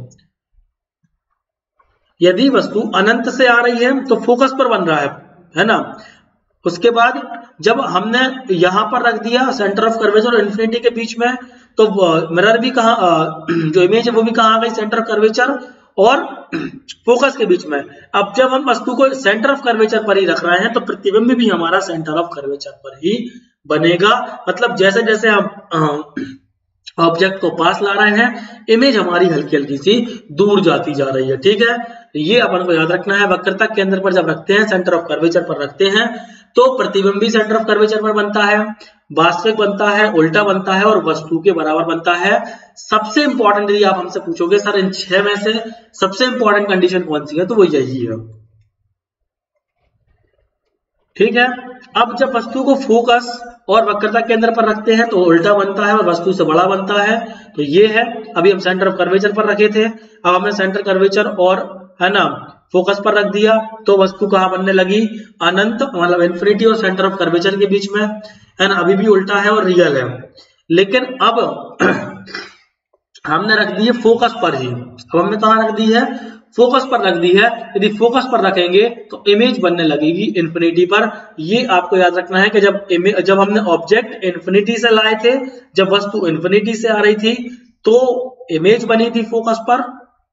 यदि वस्तु अनंत से आ रही है तो फोकस पर बन रहा है ना। उसके बाद जब हमने यहां पर रख दिया सेंटर ऑफ कर्वेचर और इन्फिनिटी के बीच में तो मिरर भी कहा, जो इमेज है वो भी कहां आ गई? सेंटर ऑफ कर्वेचर और फोकस के बीच में। अब जब हम वस्तु को सेंटर ऑफ कर्वेचर पर ही रख रहे हैं तो प्रतिबिंब भी हमारा सेंटर ऑफ कर्वेचर पर ही बनेगा। मतलब जैसे जैसे हम ऑब्जेक्ट को पास ला रहे हैं इमेज हमारी हल्की हल्की सी दूर जाती जा रही है, ठीक है। ये अपन को याद रखना है। वक्रता केंद्र पर जब रखते हैं, सेंटर ऑफ कर्वेचर पर रखते हैं तो प्रतिबिंब भी सेंटर ऑफ कर्वेचर पर बनता है, वास्तविक बनता है, उल्टा बनता है और वस्तु के बराबर बनता है। सबसे इंपॉर्टेंट यदि आप हमसे पूछोगे सर इन 6 में से सबसे इंपॉर्टेंट कंडीशन कौन सी है, तो वो यही है, ठीक है। अब जब वस्तु को फोकस और वक्रता केंद्र पर रखते हैं तो उल्टा बनता है और वस्तु से बड़ा बनता है। तो ये है, अभी हम सेंटर ऑफ कर्वेचर पर रखे थे, अब हमने सेंटर कर्वेचर और, है ना, फोकस पर रख दिया तो वस्तु कहां बनने लगी? अनंत, मतलब इन्फिनिटी और सेंटर ऑफ कर्वेचर के बीच में, है ना। अभी भी उल्टा है और रियल है, लेकिन अब हमने रख दी है फोकस पर ही। अब हमने कहां रख दी है? फोकस पर रख दी है। यदि फोकस पर रखेंगे तो इमेज बनने लगेगी इन्फिनिटी पर। ये आपको याद रखना है कि जब हमने ऑब्जेक्ट इन्फिनिटी से लाए थे, जब वस्तु इन्फिनिटी से आ रही थी तो इमेज बनी थी फोकस पर,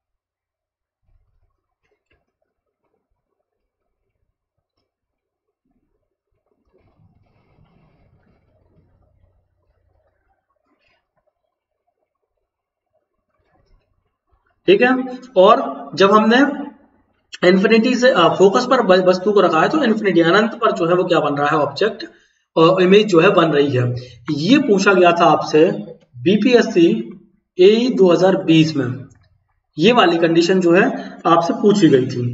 ठीक है। और जब हमने इन्फिनिटी से फोकस पर वस्तु को रखा है तो इन्फिनिटी, अनंत पर जो है वो क्या बन रहा है? ऑब्जेक्ट और इमेज जो है बन रही है। ये पूछा गया था आपसे बीपीएससी एई 2020 में, ये वाली कंडीशन जो है आपसे पूछी गई थी,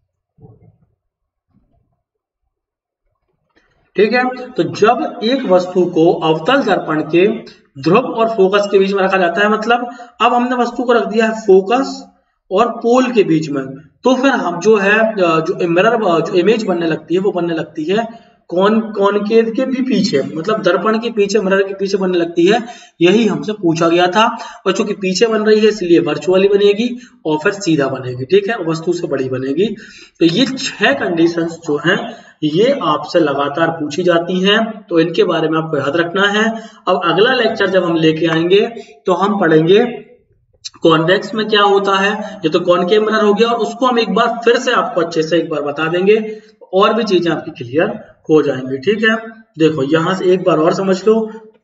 ठीक है। तो जब एक वस्तु को अवतल दर्पण के ध्रुव और फोकस के बीच में रखा जाता है, मतलब अब हमने वस्तु को रख दिया है फोकस और पोल के बीच में, तो फिर हम जो है जो मिरर जो इमेज बनने लगती है वो बनने लगती है कॉनकेव के भी पीछे, मतलब दर्पण के पीछे, मिरर के पीछे बनने लगती है। यही हमसे पूछा गया था और चूंकि पीछे बन रही है इसलिए वर्चुअली बनेगी और फिर सीधा बनेगी, ठीक है, वस्तु से बड़ी बनेगी। तो ये 6 कंडीशंस जो हैं ये आपसे लगातार पूछी जाती हैं, तो इनके बारे में आपको याद रखना है। अब अगला लेक्चर जब हम लेके आएंगे तो हम पढ़ेंगे कॉन्वेक्स में क्या होता है। ये तो कॉनकेव मिरर हो गया और उसको हम एक बार फिर से आपको अच्छे से एक बार बता देंगे और भी चीजें आपकी क्लियर हो जाएंगी, ठीक है। देखो यहां से एक बार और समझ लो,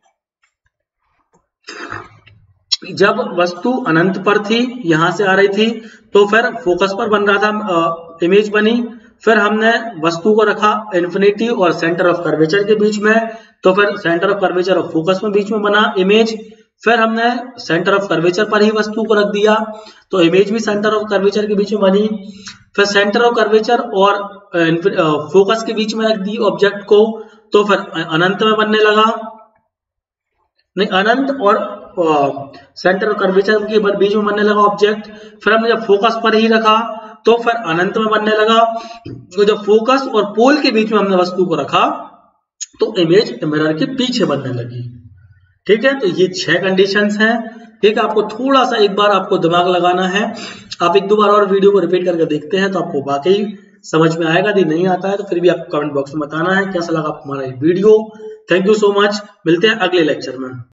जब वस्तु अनंत पर थी, यहां से आ रही थी, तो फिर फोकस पर बन रहा था, इमेज बनी। फिर हमने वस्तु को रखा इन्फिनिटी और सेंटर ऑफ कर्वेचर के बीच में, तो फिर सेंटर ऑफ कर्वेचर और फोकस में बीच में बना इमेज। फिर हमने सेंटर ऑफ कर्वेचर पर ही वस्तु को रख दिया, तो इमेज भी सेंटर ऑफ कर्वेचर के बीच में बनी। फिर सेंटर ऑफ कर्वेचर और फोकस के बीच में रख दी ऑब्जेक्ट को, तो फिर अनंत में बनने लगा, नहीं अनंत और सेंटर ऑफ कर्वेचर के बीच में बनने लगा ऑब्जेक्ट। फिर हमने जब फोकस पर ही रखा तो फिर अनंत में बनने लगा। तो जब फोकस और पोल के बीच में हमने वस्तु को रखा तो इमेज मिरर के पीछे बनने लगी। ठीक है, तो ये 6 कंडीशंस हैं। ठीक है, आपको थोड़ा सा एक बार आपको दिमाग लगाना है, आप 1-2 बार और वीडियो को रिपीट करके देखते हैं तो आपको वाकई समझ में आएगा। यदि नहीं आता है तो फिर भी आपको कमेंट बॉक्स में बताना है कैसा लगा हमारा ये video. Thank you so much, मिलते हैं अगले लेक्चर में।